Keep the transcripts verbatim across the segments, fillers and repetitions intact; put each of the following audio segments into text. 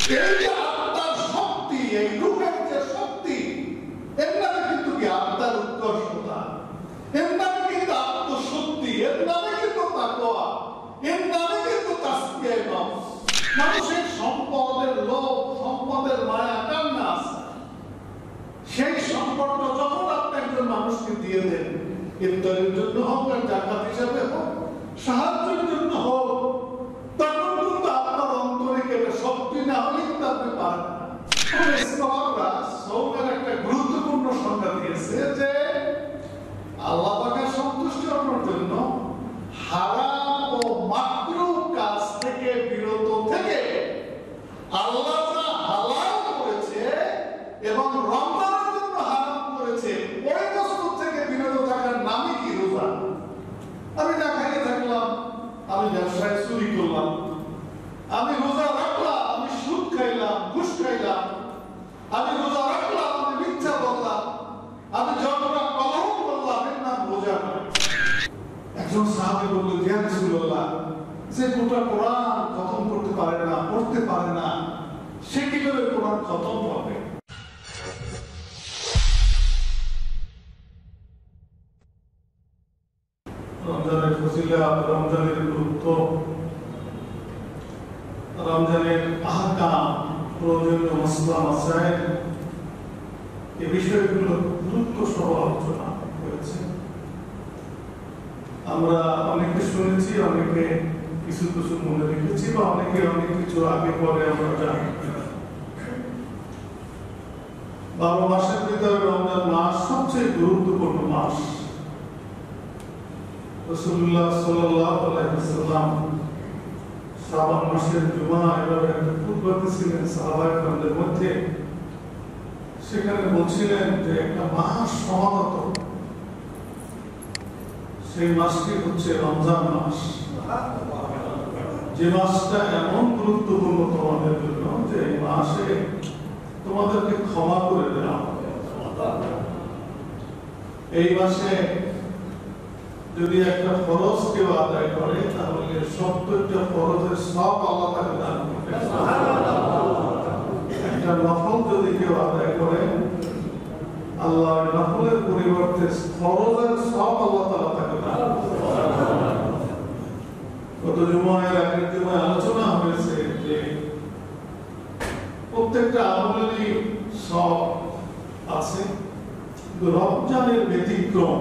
এই যে আত্মার শক্তি, এই রূহের যে শক্তি, এর নামে কিন্তু কি আত্মার উৎকর্ষতা, এর নামে কিন্তু আত্মশক্তি, এর নামে কিন্তু তাকওয়া, এর নামে কিন্তু তাসকিয়ায়ে নফস। মানুষের সম্পদের লোভ, সম্পদের মায়া কান্না আছে, সেই সম্পদটা যখন আপনি একজন মানুষকে দিয়ে দেন, ইফতারের জন্য হোক আর জাকাত হিসাবে হোক, সাহায্যের জন্য হোক, তখন কিন্তু আপনার অন্তরে কেটে শক্তি না হলে কিন্তু আপনি পারেন না। একটা গুরুত্বপূর্ণ সংজ্ঞা দিয়েছে যে আল্লাহ পাকের সন্তুষ্টি অর্জনের জন্য হারাম ও মাকরুহ কাজ থেকে বিরত থেকে আল্লাহ যা হালাল করেছে এবং রমজানের জন্য হারাম করেছে, ওই বস্তু থেকে বিরত থাকার নামই কি রোজা। আমি না খাইয়ে থাকলাম, আমি ব্যবসায় চুরি করলাম, আমি রোজা রাখলাম, আমি সুদ খাইলাম, ঘুষ খাইলাম, আমি রোজা রাখলাম, আমি মিথ্যা বললাম, আমি ঝগড়া কলহ করলাম, এর নাম রোজা নয়। একজন সাহাবী বলল, ইয়া রাসূলুল্লাহ, যে গোটা কোরআন খতম করতে পারে না, পড়তে পারে না, সে কি করে কোরআন খতম হবে? রমজানের ফজিলত, রমজানের গুরুত্ব, রমজানের আহকাম, প্রয়োজনীয় মাসলা মাসাইল, এই বিষয়গুলো গুরুত্ব সহ আলোচনা হয়েছে। আমরা অনেকে শুনেছি, অনেকে কিছু কিছু মনে রেখেছি, বা অনেকে অনেক কিছু আগে পরে আমরা জানি। বারো মাসের ভিতরে রমজান মাস সবচেয়ে গুরুত্বপূর্ণ মাস। রাসূলুল্লাহ সাল্লাল্লাহু আলাইহি ওয়াসাল্লাম শাবান মাসের জুমা এভাবে একটা খুতবা দিয়েছিলেন সাহাবায়ে-কেরামদের মধ্যে। সেখানে বলছিলেন যে একটা মাস সমাগত, সেই মাসটি হচ্ছে রমজান মাস, যে মাসটা এমন গুরুত্বপূর্ণ তোমাদের জন্য যে এই মাসে তোমাদেরকে ক্ষমা করে দেওয়া হবে। এই মাসে যদি একটা ফরজ কেউ আদায় করে, তাহলে সত্তরটা ফরজের সব আল্লাহ তাকে দান করবে। একটা নফল যদি কেউ আদায় করে, আল্লাহ নফলের পরিবর্তে ফরজের সব আল্লাহ তাআলা তাকে দান করবে। গত জুমায়, আগের জুমায় আলোচনা হয়েছে যে প্রত্যেকটা আমলেরই সব আছে, কিন্তু রমজানের ব্যতিক্রম।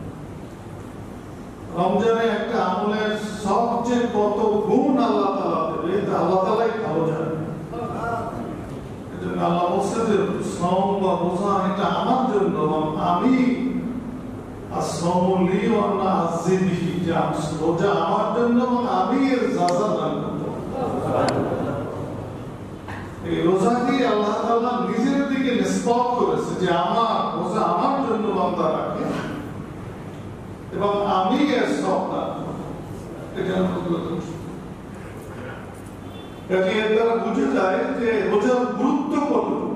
রমজানে একটা আমলের সবচেয়ে কত গুণ আল্লাহ তাআলা দেবে, তা আল্লাহ তাআলাই ভালো জানেন। এজন্য আল্লাহ বলছেন যে সাওম বা রোজা এটা আমার জন্য, আমি as-sawmu li wa ana azzi bihi, যে রোজা আমার জন্য এবং আমি এর যাজা দান করব। এই রোজাকে আল্লাহ তাআলা নিজের দিকে নিসবত করেছে যে আমার রোজা আমার জন্য বান্দা রাখে এবং আমি এর সব দান করব। এটা হলো এটি এর দ্বারা বুঝে যায় যে রোজার গুরুত্ব কতটুকু।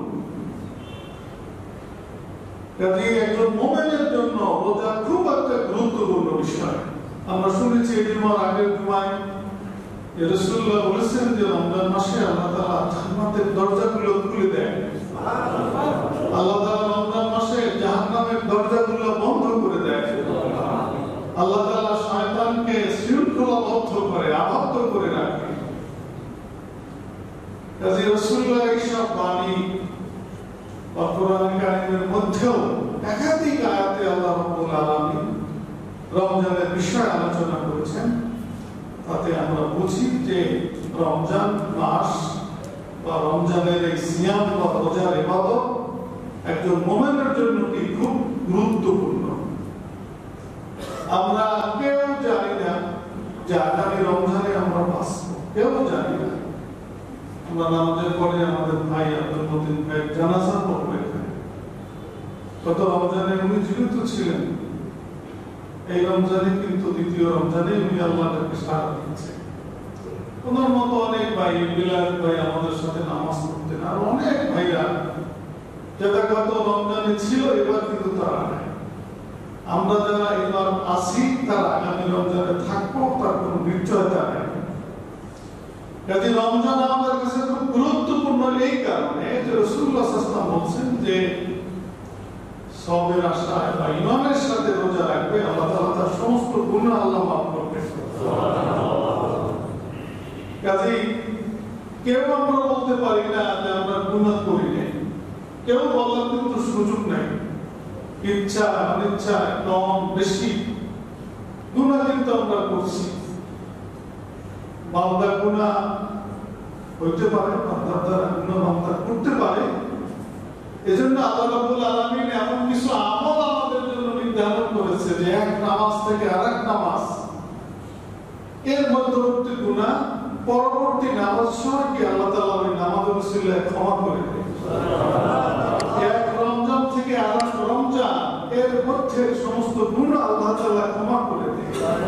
কাজে একজন মুমিনের জন্য রোজা খুব একটা গুরুত্বপূর্ণ বিষয়। আমরা শুনেছি এই জুমার আগের জুমায় রাসূলুল্লাহ বলেছেন যে রমজান মাসে আল্লাহ তাআলা জান্নাতের দরজাগুলো খুলে দেন। আল্লাহ তাআলা রমজান মাসে জাহান্নামের দরজাগুলো বন্ধ করে দেন। আল্লাহ তাআলা শয়তানকে শৃঙ্খলাবদ্ধ করে, আবদ্ধ করে রাখে। কাজে রাসূলুল্লাহ এইসব বাণী বা কোরআন কারীমের মধ্যেও একাধিক আয়াতে আল্লাহ রাব্বুল আলামিন রমজানের বিষয় আলোচনা করেছেন। তাতে আমরা বুঝি যে রমজান মাস বা রমজানের এই সিয়াম বা রোজার ইবাদত একজন মুমিনের জন্য কি খুব গুরুত্বপূর্ণ। আমরা কেউ জানি না যে আগামী রমজানে আমরা বাঁচব, কেউ জানি না। আমরা নামাজের পরে আমাদের ভাই আব্দুল মতিন ভাই জানাজা পড়বে। গত রমজানে উনি জীবিত ছিলেন, এই রমজানে কিন্তু দ্বিতীয় রমজানে উনি আল্লাহকে সাড়া দিয়েছেন। ওনার মতো অনেক ভাই, বিলাল ভাই আমাদের সাথে নামাজ পড়তেন, আর অনেক ভাইরা যারা গত রমজানে ছিল এবার কিন্তু তারা নাই। আমরা যারা এবার আসি তারা আগামী রমজানে থাকবো তার কোনো নিশ্চয়তা নেই। কাজে রমজান আমাদের কাছে খুব গুরুত্বপূর্ণ এই কারণে যে রাসূলুল্লাহ সাল্লাল্লাহু আলাইহি ওয়াসাল্লাম বলছেন যে সবের আশায় বা ইমানের সাথে রোজা রাখবে, আল্লাহ তাআলা তার সমস্ত গুনাহ আল্লাহ মাফ করবেন। কাজে কেউ আমরা বলতে পারি না যে আমরা গুনাহ করি না, কেউ বলার কিন্তু সুযোগ নাই। ইচ্ছা অনিচ্ছা কম বেশি গুনাহ কিন্তু আমরা করছি। বান্দা গুনাহ হইতে পারে, বান্দার দ্বারা গুনাহ বান্দা করতে পারে। এজন্য আল্লাহ রাব্বুল আলামিন এমন কিছু আমল আমাদের জন্য নির্ধারণ করেছে যে এক নামাজ থেকে আরেক নামাজ এর মধ্যবর্তী গুনাহ পরবর্তী নামাজ সময় কি আল্লাহ তাআলা ওই নামাজের উসিলায় ক্ষমা করে দেন। এক রমজান থেকে আরেক রমজান এর মধ্যে সমস্ত গুনাহ আল্লাহ তাআলা ক্ষমা করে দেন।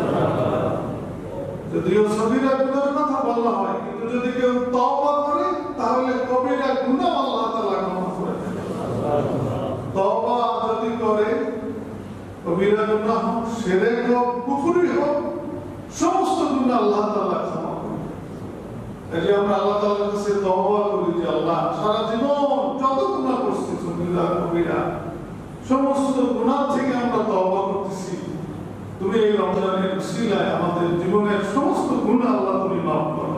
যদিও সগীরা গুনাহের কথা বলা হয়, কিন্তু যদি কেউ তওবা করে তাহলে কবিরা গুনাহ আল্লাহ তাআলা ক্ষমা করে দেন। তওবা যদি করে কবিরা গুনাহ হোক, শিরক হোক, কুফরি হোক, সমস্ত গুনাহ আল্লাহ তাআলা ক্ষমা করে দেন। এই আমরা আল্লাহ তাআলার কাছে তওবা করি যে আল্লাহ সারা জীবন যত গুনাহ করছি সগীরা কবিরা সমস্ত গুনাহ থেকে আমরা তওবা করতেছি, তুমি এই রমজানের উসিলায় আমাদের জীবনের সমস্ত গুনাহ আল্লাহ তুমি মাফ করো।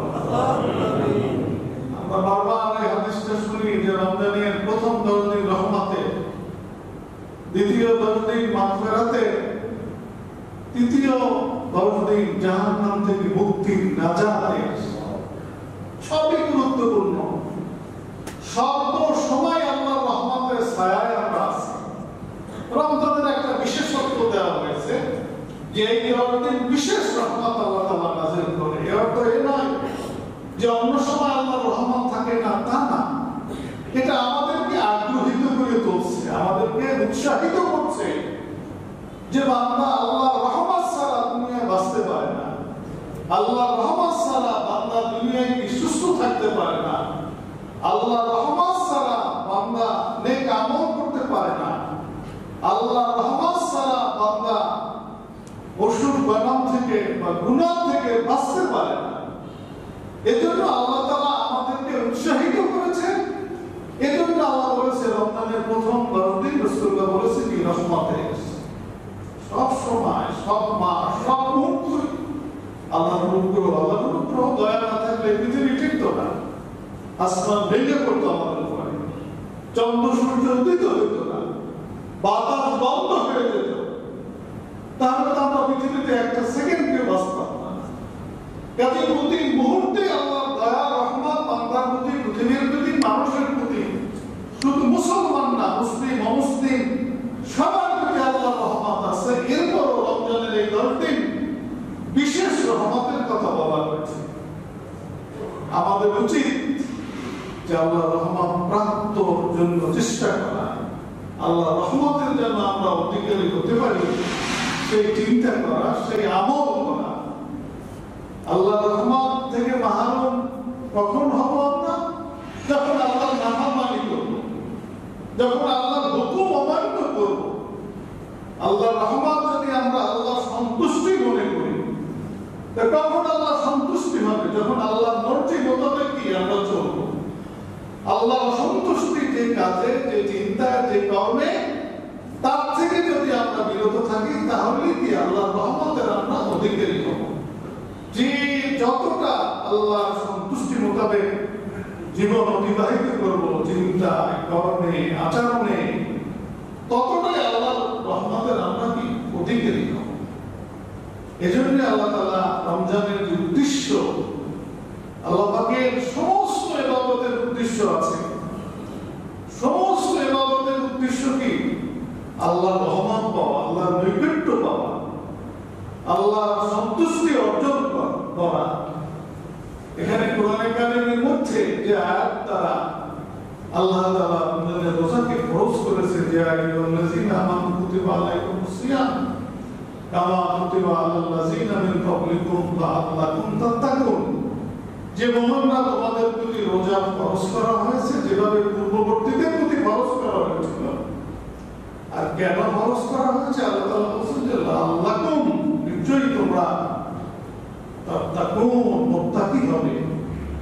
আমরা বারবার এই হাদিসটা শুনি যে রমজানের প্রথম দশ দিন রহমতে, দ্বিতীয় দশ দিন মাগফিরাতে, তৃতীয় দশ দিন জাহান্নাম থেকে মুক্তি নাজাতে। সবই গুরুত্বপূর্ণ। সব সময় আল্লাহর রহমতের ছায়ায় আমরা আছি। রমজানের একটা বিশেষত্ব দেওয়া হয়েছে যে এই দিন বিশেষ রহমত আল্লাহ তাআলা নাযিল করে। এর অর্থ এই নয় যে অন্য সময় আল্লাহর রহমত থাকে না, তা না। এটা আমাদেরকে আগ্রহিত করে তুলছে, আমাদেরকে উৎসাহিত করছে যে বান্দা আল্লাহর রহমত ছাড়া দুনিয়ায় বাঁচতে পারে না, আল্লাহর রহমত ছাড়া বান্দা দুনিয়ায় কি সুস্থ থাকতে পারে না, আল্লাহর রহমত ছাড়া বান্দা নেক আমল করতে পারে না, আল্লাহর রহমত ছাড়া বান্দা অসুর বানাম থেকে বা গুনাহ থেকে বাঁচতে পারে না। এজন্য আল্লাহ তাআলা আমাদেরকে উৎসাহিত করেছেন। এজন্য আল্লাহ বলেছে রমজানের প্রথম দশ দিন রাসূলুল্লাহ বলেছে কি রহমতে। সব সময় সব মাস সব মুহূর্ত আল্লাহর অনুগ্রহ, আল্লাহর অনুগ্রহ দয়া না থাকলে পৃথিবী টিকতো না। আসমান ভেঙে পড়তো আমাদের উপরে, চন্দ্র সূর্য উদিত হইতো না, বাতাস বন্ধ হয়ে যেত, তাহলে তো আমরা পৃথিবীতে একটা সেকেন্ড কেউ বাঁচতাম না। কাজে প্রতি মুহূর্তে আল্লাহর দয়া রহমত বান্দার প্রতি, পৃথিবীর প্রতি, মানুষের প্রতি, শুধু মুসলমান না মুসলিম অমুসলিম সবার প্রতি আল্লাহর রহমত আছে। এরপরও রমজানের এই দশ দিন বিশেষ রহমতের কথা বলা হয়েছে। আমাদের উচিত যে আল্লাহর রহমত প্রাপ্তর জন্য চেষ্টা করা, আল্লাহ রহমতের জন্য আমরা অধিকারী হতে পারি সেই চিন্তা করা, সেই আমল করা। আল্লাহ রহমত থেকে মাহরুম কখন হব আমরা? যখন আল্লাহর নাফরমানি করব, যখন আল্লাহর হুকুম অমান্য করব। আল্লাহর রহমত যদি আমরা আল্লাহর সন্তুষ্টি মনে করি, তখন আল্লাহ সন্তুষ্টি হবে যখন আল্লাহর মর্জি মোতাবেক কি আমরা চলব। আল্লাহর অসন্তুষ্টি যে কাজে, যে চিন্তায়, যে কর্মে, তার থেকে যদি আমরা বিরত থাকি তাহলে কি আল্লাহর রহমতের আমরা অধিকারী হব। যে যতটা আল্লাহর সন্তুষ্টি মোতাবেক জীবন অতিবাহিত করব চিন্তায়, কর্মে, আচরণে, ততটাই আল্লাহর রহমতের আমরা কি অধিকারী হব। এজন্য আল্লাহ তাআলা রমজানের যে উদ্দেশ্য, আল্লাহ পাকের সমস্ত ইবাদতের উদ্দেশ্য আছে। সমস্ত ইবাদতের উদ্দেশ্য কি? আল্লাহর রহমত পাওয়া, আল্লাহর নৈকট্য পাওয়া, আল্লাহর সন্তুষ্টি অর্জন করা। এখানে কোরআনে কারিমের মধ্যে যে আয়াত দ্বারা আল্লাহ তাআলা আমাদের রোজাকে ফরজ করেছে, যে আইয়ুহাল্লাযীনা আমানু কুতিবা আলাইকুমুস সিয়াম কামা কুতিবা আলাল্লাযীনা মিন ক্বাবলিকুম লাআল্লাকুম তাত্তাকুন। যে মুমিনরা তোমাদের প্রতি রোজা ফরজ করা হয়েছে যেভাবে পূর্ববর্তীদের প্রতি ফরজ করা হয়েছিল। আর কেন ফরজ করা হয়েছে? আল্লাহ তাআলা বলেছেন যে লাআল্লাকুম, নিশ্চয়ই তোমরা তাত্তাকুন, মুত্তাকি হবে।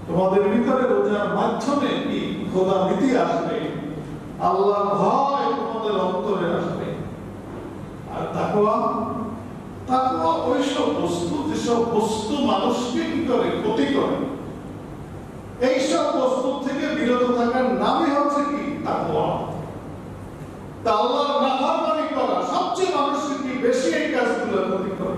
তোমাদের ভিতরে রোজার মাধ্যমে কি খোদা ভীতি আসবে, আল্লাহ ভয় তোমাদের অন্তরে আসবে। আর তাকওয়া, তাকওয়া ওইসব বস্তু যেসব বস্তু মানুষকে কি করে, ক্ষতি করে, এইসব বস্তু থেকে বিরত থাকার নামই হচ্ছে কি তাকওয়া। তা আল্লাহর নাফরমানি করা সবচেয়ে মানুষকে কি বেশি এই কাজগুলো ক্ষতি করে।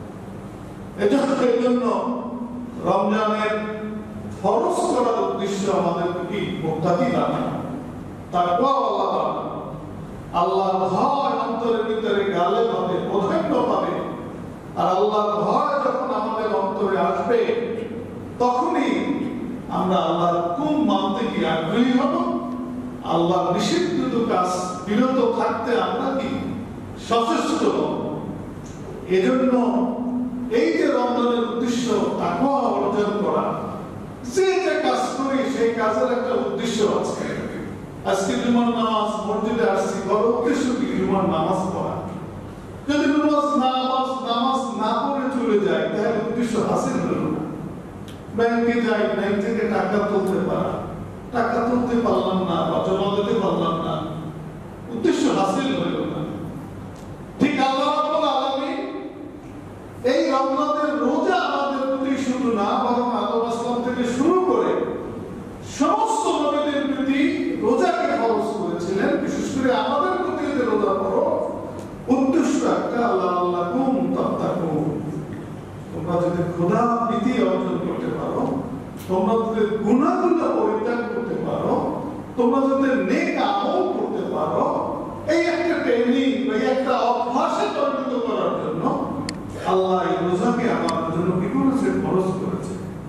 এজন্য রমজানের ফরজ করার উদ্দেশ্য আমাদের কি মুক্তাকি দান, তাকওয়া আল্লাহ দান, আল্লাহর ভয় অন্তরের ভিতরে গালে পাবে, প্রধান্য পাবে। আর আল্লাহর ভয় যখন আমাদের অন্তরে আসবে তখনই আমরা আল্লাহর হুকুম মানতে কি আগ্রহী হব, আল্লাহর নিষিদ্ধ কাজ বিরত থাকতে আমরা কি সচেষ্ট হব। এজন্য এই যে রমজানের উদ্দেশ্য তাকওয়া অর্জন করা, যে যে কাজ করি সেই কাজের একটা উদ্দেশ্য আছে। আজকে জুমার নামাজ মসজিদে আসছি, বড় উদ্দেশ্য কি জুমার নামাজ পড়া। যদি নামাজ নামাজ নামাজ না পড়ে চলে যায় তাহলে উদ্দেশ্য হাসিল হলো না। ব্যাংকে যাই, ব্যাংক থেকে টাকা তুলতে পারা, টাকা তুলতে পারলাম না বা জমা দিতে পারলাম না, উদ্দেশ্য হাসিল হলো না। ঠিক আল্লাহ রাব্বুল আলামিন এই রমজানের রোজা আমাদের প্রতি শুধু না, বরং আদম আসলাম থেকে শুরু করে সমস্ত নবীদের প্রতি রোজাকে ফরজ করেছিলেন। বিশেষ করে আমাদের প্রতি যে রোজা করো, উদ্দেশ্য একটা, আল্লাহ আল্লাকুম তাত্তাকুন, তোমরা যদি খোদা ভীতি অর্জন করতে পারো, তোমরা যদি গুনাহগুলো পরিত্যাগ করতে পারো, তোমরা যদি নেক আমল করতে পারো, এই একটা ট্রেনিং, এই একটা অভ্যাসে পরিণত করার জন্য আল্লাহ এই রোজাকে আমাদের জন্য কি করেছে, ফরজ করেছে।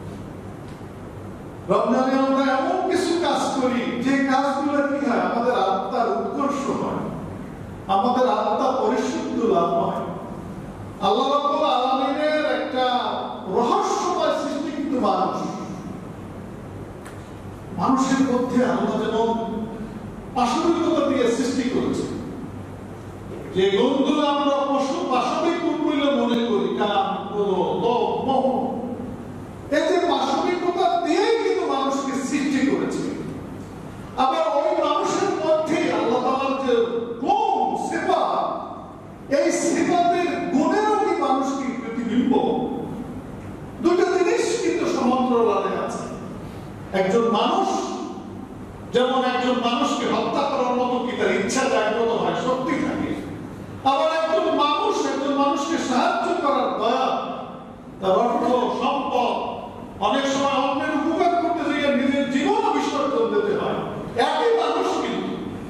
রমজানে আমরা এমন কিছু কাজ করি যে কাজগুলো কি হয়, আমাদের আত্মার উৎকর্ষ হয়, আমাদের আত্মা পরিশুদ্ধ লাভ হয়। আল্লাহ রাব্বুল আলামিনের একটা রহস্যময় সৃষ্টি কিন্তু মানুষ। মানুষের মধ্যে আল্লাহ যেমন পাশবিকতা দিয়ে সৃষ্টি করেছে, যে গুণগুলো আমরা পশু পাশবিক গুণ বলে মনে করি, কাম, ক্রোধ, লোভ, মোহ, এই যে পাশবিকতা দিয়েই কিন্তু মানুষকে সৃষ্টি করেছে। আবার ওই মানুষের মধ্যে আল্লাহ তাআলার যে গুণ, সিফাত, এই সিফাতের গুণেরও কি মানুষ কি প্রতিবিম্ব, দুটো জিনিস কিন্তু সমান্তরালে আছে। একজন মানুষ যেমন একজন মানুষকে হত্যা করার মতো কি তার ইচ্ছা জাগ্রত হয়, শক্তি থাকে, আবার একজন মানুষ একজন মানুষকে সাহায্য করার দয়া, তার অর্থ, সম্পদ, অনেক সময় অন্যের উপকার করতে গিয়ে নিজের জীবন বিসর্জন দিতে হয়। একই মানুষ কিন্তু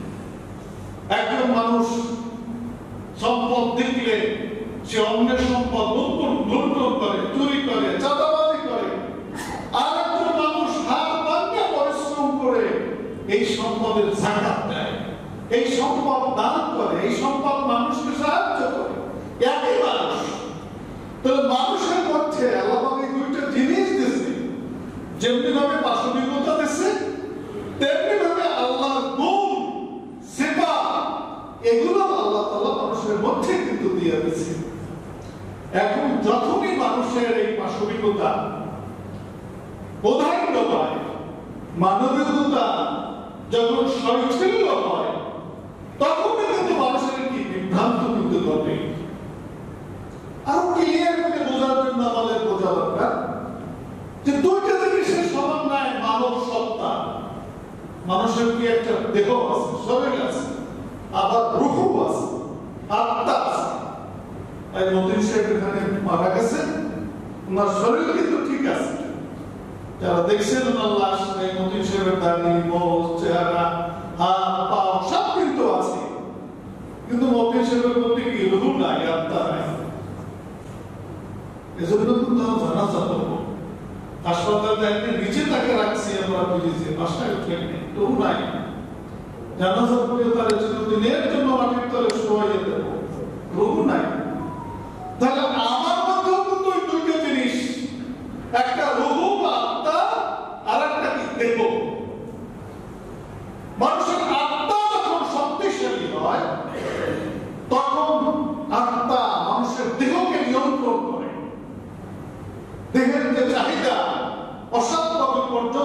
একজন মানুষ সম্পদ দেখলে সে অন্যের সম্পদ লুণ্ঠন লুণ্ঠন করে, চুরি করে, চাঁদাবাজি করে। আর একজন মানুষ হাত ভাঙে পরিশ্রম করে এই সম্পদের যাকাত দেয়, এই সম্পদ দান করে, এই সম্পদ মানুষকে সাহায্য করে। একই মানুষ। তাহলে মানুষের মধ্যে আল্লাহ এই দুইটা জিনিস দিয়েছে, যেমনি ভাবে পাশবিকতা দিয়েছে, তেমনি ভাবে আল্লাহর গুণ, সিফাত, এগুলো আল্লাহ তাআলা মানুষের মধ্যে কিন্তু দিয়ে দিয়েছে। এখন যখনই মানুষের এই পাশবিকতা প্রাধান্য পায়, মানবিকতা যখন শৈথিল্য হয়, তখনই কিন্তু মানুষের কি বিভ্রান্ত কিন্তু ঘটে। আরো ক্লিয়ার করে বোঝার জন্য আমাদের বোঝা দরকার যে দুইটা জিনিসের সমন্বয় মানব সত্তা। মানুষের কি একটা দেহ আছে, শরীর আছে, আবার রূহ আছে, আত্মা আছে। এই মতিন সাহেব এখানে মারা গেছে, ওনার শরীর কিন্তু ঠিক আছে। যারা দেখছেন ওনার লাশ, এই মতিন সাহেবের দাড়ি, মোজ, চেহারা, হাত, পা সব কিন্তু আছে, কিন্তু মতিন সাহেবের মধ্যে কি রূহ নাই, আত্মা নাই। এজন্য কিন্তু জানাজা করবো, হাসপাতালে একদিন নিচে তাকে রাখছি আমরা, বুঝেছি বাসায় উঠে রূহ নাই। জানাজা করে তার চিরদিনের জন্য মাটির তলে শোয়াইয়ে দেবো, রূহ নাই। তাহলে আমার মধ্যেও কিন্তু ওই দুইটা জিনিস, একটা রূহ বা আত্মা, আর একটা কি দেহ। মানুষের আত্মা যখন শক্তিশালী হয়, তখন আত্মা মানুষের দেহকে নিয়ন্ত্রণ করে। দেহের যে চাহিদা অসাধ্যভাবে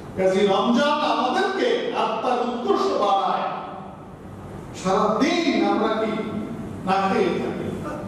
কাজী রমজান আমাদেরকে আত্মার উৎকর্ষ বাড়ায়। সারাদিন আমরা কি না খেয়ে থাকি,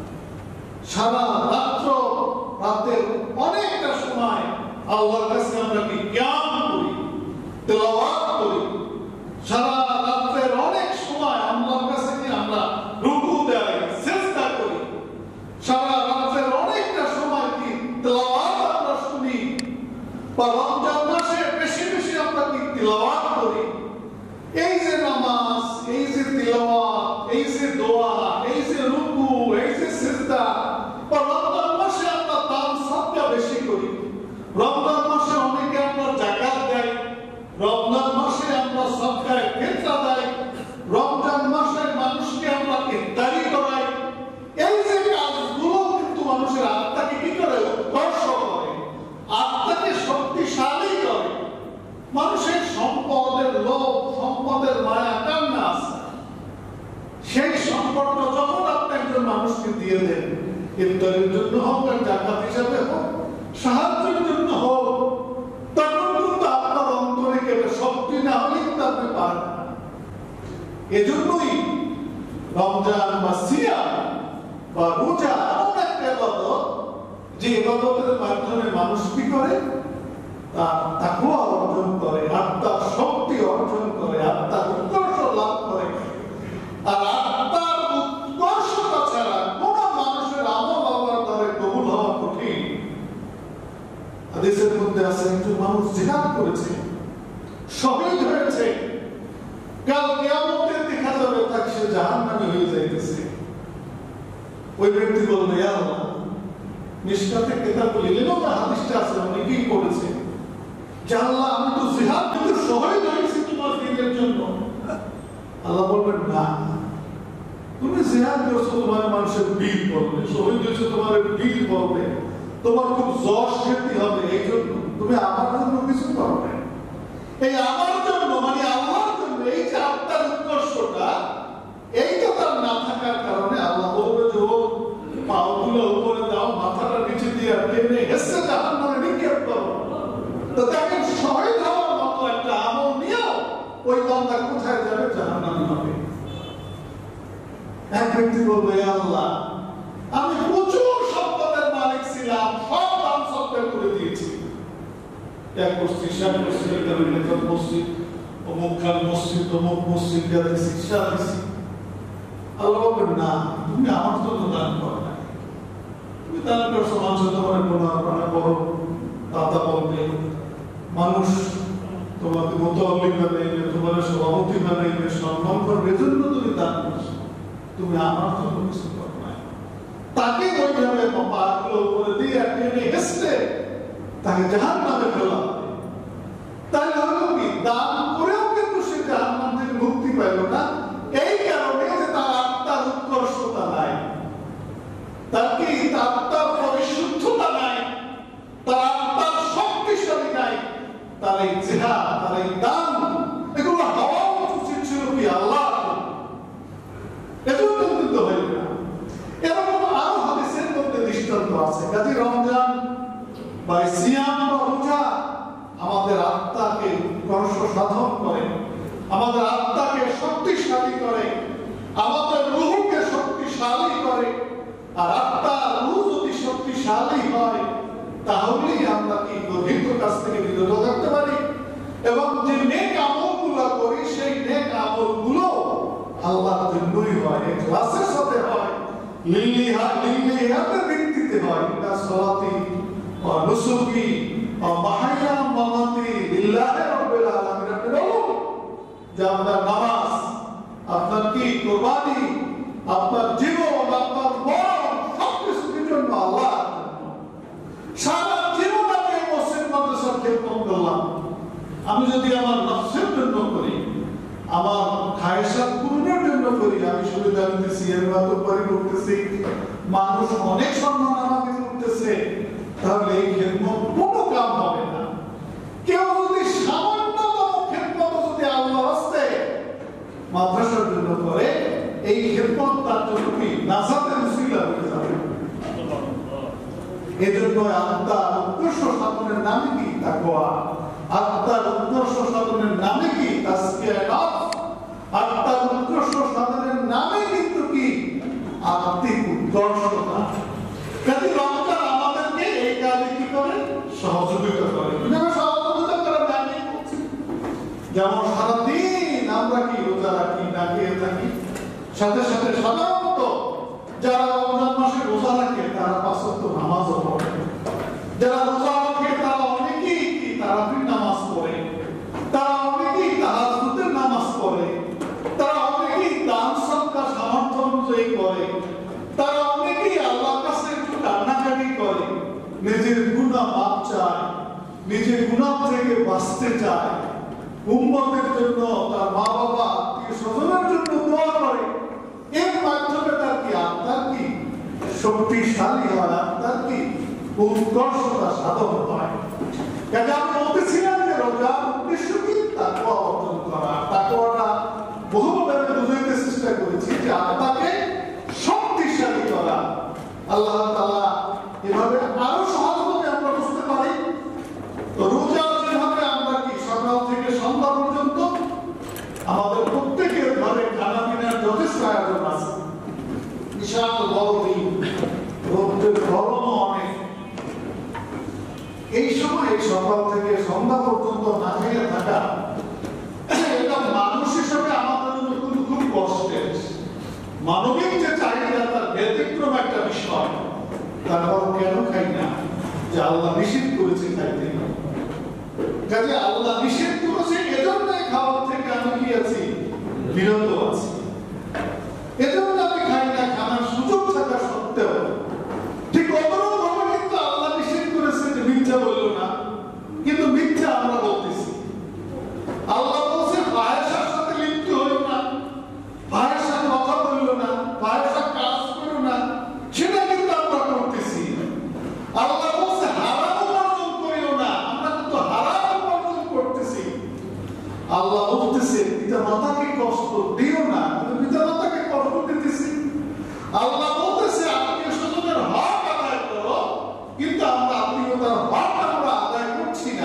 সারা রাত্র রাতের অনেকটা সময় আল্লাহর কাছে আমরা কি জ্ঞান করি, তেলাওয়াত করি। সারা রাতের অনেক সময় আল্লাহর কাছে কি আমরা রুকু দেই, সিজদা করি। সারা রাতের অনেকটা সময় কি তেলাওয়াত আমরা শুনি, বা রমজান মাসে বেশি বেশি আমরা কি তেলাওয়াত করি। এই যে নামাজ, এই যে তেলাওয়াত, এই যে দোয়া, এই যে রুকু, এই যে সিজদা, বা রমজান মাসে আমরা দান সাদকা বেশি করি। রমজান মাসে অনেকে আমরা যাকাত দেই, রমজান মাসে আমরা সাদকায়ে ফিতরা দেই, রমজান মাসে মানুষকে আমরা ইফতারি করাই। এই যে কাজগুলো কিন্তু মানুষের আত্মাকে কি করে? উৎকর্ষ করে, আত্মাকে শক্তিশালী করে। মানুষের সম্পদের লোভ, সম্পদের মায়া কান্না আছে, সেই সম্পদটা যখন আপনি একজন মানুষকে দিয়ে দেন, ইফতারের জন্য হোক আর যাকাত হিসাবে হোক, সাহায্যের জন্য হোক, তখন কিন্তু আপনার অন্তরে কেবল শক্তি না হলে কিন্তু আপনি পারেন না। এজন্যই রমজান বা সিয়াম বা রোজা এমন একটা ইবাদত, যে ইবাদতের মাধ্যমে মানুষ কি করে? তার তাকওয়া অর্জন করে, আত্মার শক্তি অর্জন করে, আত্মার উৎকর্ষ লাভ করে। আর আত্মার উৎকর্ষতা ছাড়া কোন মানুষের আমল আল্লাহর দ্বারা কবুল হওয়া কঠিন। হাদিসের মধ্যে আছে, একজন মানুষ জিহাদ করেছে, শহীদ হয়েছে, কাল কিয়ামতে দেখা যাবে তাকে সে জাহান্নামী হয়ে যাইতেছে। ওই ব্যক্তি বলবে, ইয়া আল্লাহ, মিশকাতে কিতাবুল ইলমে না হাদিসটা আছে, অনেকেই পড়েছে, যে আল্লাহ আমি তো জিহাদ কিন্তু শহীদ হয়েছি তোমার দ্বীনের জন্য। আল্লাহ বলবেন, না, তুমি জিহাদ করছো তোমার মানুষের বীর বলবে, শহীদ হয়েছে তোমার বীর বলবে, তোমার খুব যশ খ্যাতি হবে, এই জন্য তুমি আমার জন্য কিছু করবে। এই আমার জন্য মানে আল্লাহর জন্য, এই যে আত্মার উৎকর্ষটা, এইটা তার না থাকার কারণে আল্লাহ বলবে যে ও পাগুলো উপরে দাও, মাথাটা নিচে দিয়ে টেনে হেসে জাহান্নামে নিক্ষেপ করো। তো দেখেন, শহীদ হওয়ার মতো একটা আমল নিয়েও ওই বান্দা কোথায় যাবে? জাহান্নামে হবে। এক ব্যক্তি বলবে, আল্লাহ, আমি প্রচুর সম্পদের মালিক ছিলাম, সব দান সদকা করে দিয়েছি, এক মসজিদ, শেখ মসজিদ, লেখক মসজিদ, অমুক খান মসজিদ, অমুক মসজিদ দিয়েছি, শাহ দিয়েছি। আল্লাহ বলবেন, না, তুমি আমার জন্য দান করো না, তুমি দান করছো মানুষের তোমার প্রণাম করো, দাতা বলবে, মানুষ তোমাকে মোতাবলি বানাইবে, তোমার সভাপতি বানাইবে, সম্মান করবে, এজন্য তুমি দান করছো, তুমি আমার জন্য কিছু করো না। তাকে ওইভাবে পাগুলো উপরে দিয়ে টেনে হেসলে তাকে জাহান্নামে ফেলা হবে। তাহলে হলো কি, দান করেও কিন্তু সে জাহান্নাম থেকে মুক্তি পাইল না, এই কারণে যে তার আত্মার উৎকর্ষতা নাই, তার কি আত্মার পরিশুদ্ধতা নাই, তার আত্মার শক্তিশালী নাই, তার এই জিহাদ, তার এই দান, এগুলো হওয়া উচিত ছিল কি আল্লাহ, এজন্য কিন্তু হইল না। এরকম আরো হাদিসের মধ্যে দৃষ্টান্ত আছে। কাজী রমজান বা সিয়াম বা রোজা আমাদের আত্মাকে উৎকর্ষ সাধন করে, আমাদের আত্মাকে শক্তিশালী করে, আমাদের রূহকে শক্তিশালী করে। আর আত্মা রূহ যদি শক্তিশালী হয়, তাহলেই আমরা কি গর্হিত কাজ থেকে বিরত থাকতে পারি, এবং যে নেক আমলগুলো করি সেই নেক আমলগুলো আল্লাহর জন্যই হয়, ইখলাসের সাথে হয়, লিল্লাহ লিল্লাহের ভিত্তিতে হয়। ইন্না সলাতি ওয়া নুসুকি ওয়া মাহইয়া ওয়া মামাতি লিল্লাহি রাব্বিল আলামিন। আপনি বলুন যে আপনার নামাজ, আপনার কি কুরবানি, আপনার জীবন, আপনার মরণ সবকিছু কি জন্য? আল্লাহর জন্য। সারা জীবন আমি মসজিদ মাদ্রাসার খেদমত করলাম, আমি যদি আমার নফসের জন্য করি, আমার খায়সাত পূরণের জন্য করি, আমি সুবিধা নিতেছি, আমি মাতব্বরি করতেছি, মানুষ অনেক সম্মান আমাকে করতেছে, তাহলে এই খেদমত কোনো কাম হবে না। কেউ যদি সামান্যতম খেদমত যদি আল্লাহর রাস্তে মাদ্রাসার জন্য করে, এই খেদমত তার জন্য কি নাজাতের উসিলা হয়ে যাবে। এজন্য আত্মা উৎকর্ষ সাধনের নামে কি তাকওয়া। আত্মার উৎকর্ষ সাধনের নামে কি তাসকিয়া নফস, আত্মার উৎকর্ষ সাধনের নামে কিন্তু কি আত্মিক উৎকর্ষতা। কাজে রমজান আমাদেরকে এই কাজে কি করে সহযোগিতা করে, সহযোগিতা করার নামে যেমন সারাদিন আমরা কি রোজা রাখি, না খেয়ে থাকি, সাথে সাথে সাধারণত যারা রমজান মাসে রোজা রাখে তারা পাঁচ ওয়াক্ত নামাজও পড়ে, যারা রোজা রাখে তারা অনেকেই কি তারাবির নামাজ পড়ে, তারা অনেকেই তাহাজ্জুদের নামাজ পড়ে, তারা অনেকেই দান সদকা সামর্থ্য অনুযায়ী করে, তারা অনেকেই আল্লাহর কাছে একটু কান্নাকাটি করে, নিজের গুনাহ মাপ চায়, নিজের গুনাহ থেকে বাঁচতে চায়, উম্মতের জন্য, তার মা বাবা আত্মীয় স্বজনের জন্য দোয়া করে। এর মাধ্যমে তার কি আত্মার কি শক্তিশালী হয়, আত্মার কি উৎকর্ষতা সাধন হয়। কাজে আমি বলতেছিলাম যে রোজার উদ্দেশ্য কি তাকওয়া অর্জন করা। তাকওয়াটা বহুভাবে বুঝাইতে চেষ্টা করেছি যে আত্মাকে শক্তিশালী করা। আল্লাহ তাআলা এভাবে আরো সহজভাবে আমরা বুঝতে পারি। তো রোজা যেভাবে আমরা কি সকাল থেকে সন্ধ্যা পর্যন্ত আমাদের প্রত্যেকের ঘরে খানা পিনার যথেষ্ট আয়োজন আছে, বিশাল বড় দিন, রোদের গরমও অনেক, এই সময় সকাল থেকে সন্ধ্যা পর্যন্ত না খেয়ে থাকা এটা মানুষ হিসেবে আমাদের জন্য কিন্তু খুব কষ্টের। মানবিক যে চাহিদা তার ব্যতিক্রম একটা বিষয়, তারপর কেন খাই না? যে আল্লাহ নিষেধ করেছে খাইতে। কাজে আল্লাহ নিষেধ করেছে এজন্য খাওয়ার থেকে আমি কি আছি বিরত আছি, এজন্য আমি খাই না, খানার সুযোগ থাকা সত্ত্বেও। ঠিক অতরূপ ভাবে কিন্তু আল্লাহ নিষেধ করেছে যে মিথ্যা বললো না, কিন্তু মিথ্যা আমরা বলতেছি। আল্লাহ বলছে ফাহিশার সাথে লিপ্ত হইও না, ফাহিশার কথা বললো না, ফাহিশার কাজ করো না, সেটা কিন্তু আমরা করতেছি। আল্লাহ বলছে হারাম উপার্জন করিও না, আমরা কিন্তু হারাম উপার্জন করতেছি। আল্লাহ বলতেছে পিতা মাতাকে কষ্ট দিও না, কিন্তু পিতা মাতাকে কষ্ট দিতেছি। আল্লাহ বলতেছে আত্মীয় স্বজনের হক আদায় করো, কিন্তু আমরা আত্মীয়তার হক আমরা আদায় করছি না।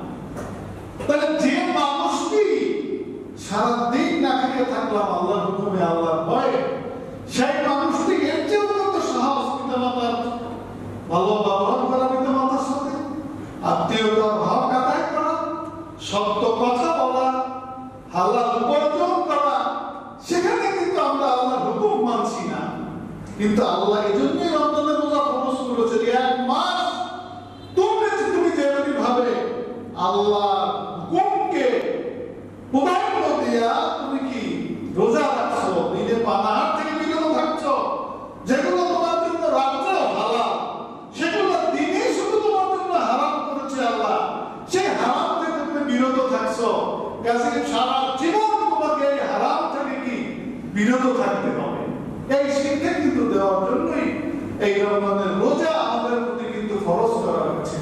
তাহলে যে মানুষটি সারাদিন না খেয়ে থাকলাম আল্লাহর হুকুমে আল্লাহর ভয়ে, সেই মানুষটি এর চেয়েও কত সাহস পিতা মাতার ভালো ব্যবহার করা, পিতা মাতার সাথে আত্মীয়তার হক আদায় করা, সত্য কথা বলা, হালাল উপার্জন করা, সেখানে কিন্তু আমরা আল্লাহর হুকুম মানছি না। কিন্তু আল্লাহ এই জন্যই রমজানের রোজা ফরজ করেছে যে এক মাস তুমি তুমি যেমনি ভাবে আল্লাহর হুকুমকে প্রাধান্য দিয়া তুমি কি রোজা রাখছো, নিজে পানাহার থেকে বিরত থাকছো, যেগুলো তোমার জন্য রাত্রে হালাল, সেগুলো দিনে শুধু তোমার জন্য হারাম করেছে আল্লাহ, সেই হারাম থেকে তুমি বিরত থাকছো। কাজে সারা জীবন তোমাকে এই হারাম থেকে কি বিরত থাকতে হবে। এই শিক্ষা কিন্তু দেওয়ার জন্যই এই রমজানের রোজা আমাদের প্রতি কিন্তু ফরজ করা হয়েছে।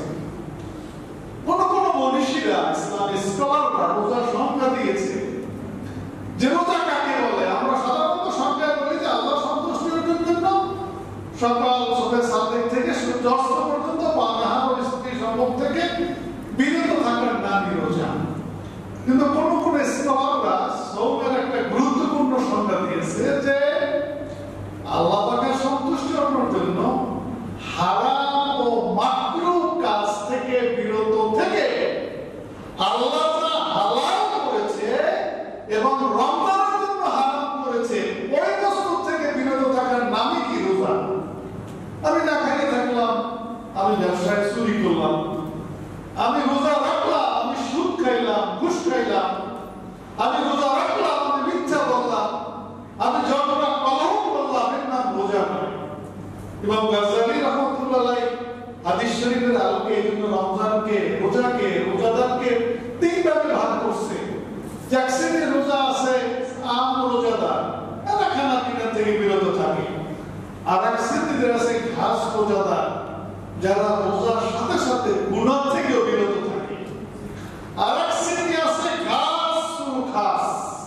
কোন কোন মনীষীরা, ইসলামের স্কলাররা রোজার সংজ্ঞা দিয়েছে যে রোজা কাকে বলে। আমরা সাধারণত সংজ্ঞা বলি যে আল্লাহ সন্তুষ্টি অর্জনের জন্য সকাল সকাল সাদেক থেকে সূর্যাস্ত পর্যন্ত পানাহার ও স্ত্রী সম্ভোগ থেকে বিরত থাকার নামই রোজা। কিন্তু কোন কোন স্কলাররা সৌমের একটা গুরুত্বপূর্ণ সংজ্ঞা দিয়েছে যে আল্লাহ পাকের সন্তুষ্টি অর্জনের জন্য হারাম ও মাকরুহ কাজ থেকে বিরত থেকে আল্লাহ যা হালাল করেছে এবং রমজানের জন্য হারাম করেছে ওই বস্তু থেকে বিরত থাকার নামই কি রোজা। আমি না খাইয়ে থাকলাম, আমি ব্যবসায় চুরি করলাম, আমি রোজা রাখলাম, আমি সুদ খাইলাম, ঘুষ খাইলাম, আমি রোজা রাখলাম, আমি মিথ্যা বললাম, আমি ঝগড়া কলহ করলাম, এর নাম রোজা নয়। ইমাম গাজ্জালী রাহমাতুল্লাহ আলাইহি হাদিস শরীফের আলোকে এই জন্য রমজানকে, রোজাকে, রোজাদারকে তিন ভাগে ভাগ করছে। এক শ্রেণীর রোজা আছে আম রোজাদার, এরা খানা পিনা থেকে বিরত থাকে। আর এক শ্রেণীর আছে খাস রোজাদার, যারা রোজার সাথে সাথে গুনাহ থেকেও বিরত থাকে। আর এক শ্রেণী আছে খাস খাস,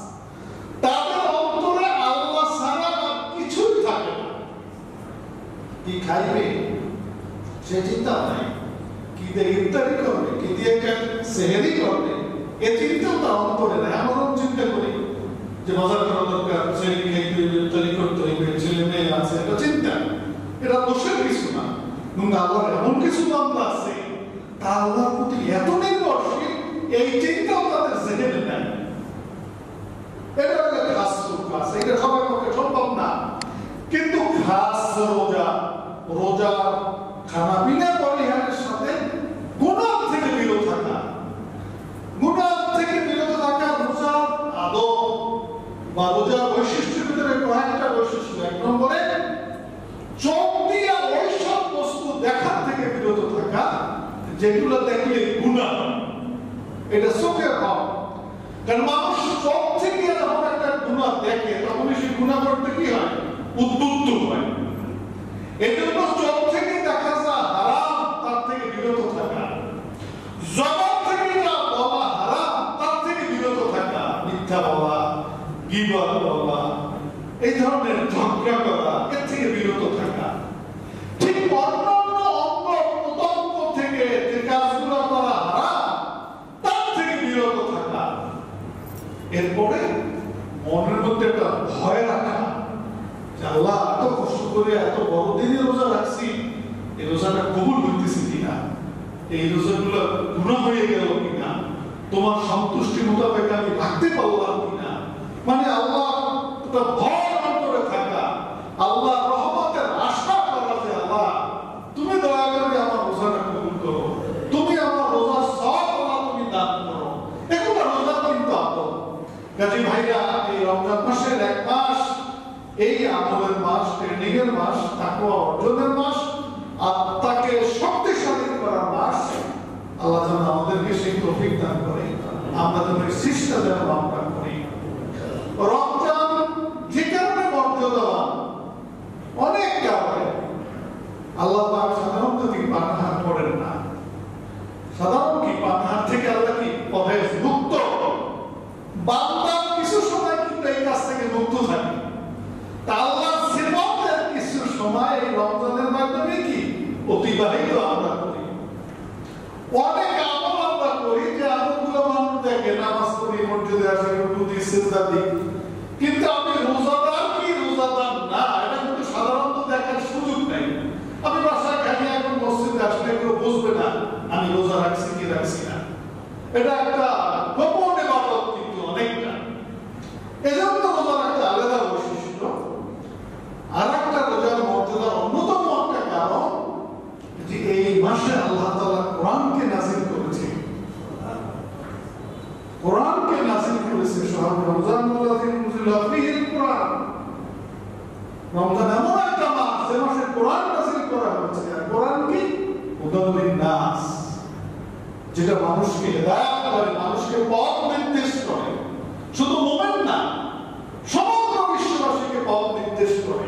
তাদের অন্তরে আল্লাহ ছাড়া আর কিছুই থাকে না। কি খাইবে সে চিন্তা নাই, কি দিয়ে ইফতারি করবে, কি দিয়ে সেহরি করবে, এ চিন্তাও তার অন্তরে নাই। আমরা চিন্তা করি যে বাজার করা দরকার, সেহরি খাইতে হইবে, ইফতারি করতে হইবে, ছেলে মেয়ে আছে, এটা চিন্তা। এটা দোষের কিছু না, কিন্তু আল্লাহর এমন কিছু বান্দা আছে তা আল্লাহর প্রতি এত নির্ভরশীল, এই চিন্তাও তাদের জেহেনে নাই। এটা একটা খাস ক্লাস, এটা সবার পক্ষে সম্ভব না। কিন্তু খাস রোজা, রোজা খানা পিনা পরিহারের সাথে গুনাহ থেকে বিরত থাকা, গুনাহ থেকে বিরত থাকা রোজার আদব বা রোজার বৈশিষ্ট্যের ভিতরে কয়েকটা বৈশিষ্ট্য। এক নম্বরে চোখ দিয়ে ওইসব বস্তু দেখার থেকে বিরত থাকা যেগুলো দেখলে গুনাহ, এটা চোখের হক। কারণ মানুষ চোখ থেকে যখন একটা গুনাহ দেখে তখন সে গুনাহ করতে কি হয়, উদ্বুদ্ধ হয়। এই জন্য চোখ থেকে দেখা যা হারাম তার থেকে বিরত থাকা, জবান থেকে যা বলা হারাম তার থেকে বিরত থাকা, মিথ্যা বলা, গীবত বলা, এই ধরনের ঝগড়া করা, এর থেকে বিরত থাকা। ঠিক অন্যান্য অঙ্গ প্রত্যঙ্গ থেকে যে কাজগুলো করা হারাম তার থেকে বিরত থাকা। এরপরে মনের মধ্যে একটা ভয় রাখা যে আল্লাহ এত কষ্ট করে এত বড় দিনে রোজা রাখছি, এই রোজাটা কবুল হইতেছে কিনা, এই রোজাগুলো গুনাহ হয়ে গেল কিনা, তোমার সন্তুষ্টি মোতাবেক আমি রাখতে পারলাম কিনা। মানে আল্লাহ একটা ভয় অন্তরে থাকা, আল্লাহ রহমতের আশা করা যে আল্লাহ তুমি দয়া করে আমার রোজাটা কবুল করো, তুমি আমার রোজার সওয়াব আল্লাহ তুমি দান করো। এগুলো রোজা কিন্তু আদব। কাজী ভাইরা, এই রমজান মাসের এক মাস এই আমলের মাস, ট্রেনিং এর মাস, তাকওয়া অর্জনের মাস, আত্মাকে শক্তিশালী করার মাস। আল্লাহ যেন আমাদেরকে সেই তৌফিক দান করে, আমরা যেন সৃষ্টি যেন আমরা করি। রমজান যে কারণে মর্যাদাবান, অনেক কারণে। আল্লাহ পাক সাধারণত কি পানাহার করেন না, সাধারণ কি পানাহার থেকে আল্লাহ কি পরহেজ মুক্ত। বান্দা কিছু সময় কিন্তু এই কাজ থেকে মুক্ত থাকে। আল্লাহ সিফাতের কিছু সময় এই রমজানের মাধ্যমে কি অতিবাহিত আমরা করি। অনেক আমল আমরা করি যে আমলগুলো মানুষ দেখে, নামাজ পড়ি, মসজিদে আসি, রুকু দিই, সিজদা দিই, কিন্তু আমি রোজাদার কি রোজাদার না এটা কিন্তু সাধারণত দেখার সুযোগ নাই। আমি বাসায় খালি এখন মসজিদে আসলে এগুলো বুঝবে না আমি রোজা রাখছি কি রাখছি না। এটা একটা গোপন ইবাদত কিন্তু অনেকটা। এজন্য রোজার একটা আলাদা বৈশিষ্ট্য। আর একটা রোজার মর্যাদার অন্যতম একটা কারণ যে এই মাসে আল্লাহ তাআলা কোরআনকে নাযিল করেছে, কোরআনকে নাযিল করেছে। শাহরুর রমজানুল্লাযী উনজিলা ফীহিল কোরআন। রমজান এমন একটা মাস যে মাসে কোরআন নাযিল করা হয়েছে। আর কোরআন কি হুদাল লিন-নাস, যেটা মানুষকে হেদায়েত করে, মানুষকে পথ নির্দেশ করে। শুধু মুমিন না, সমগ্র বিশ্ববাসীকে পথ নির্দেশ করে।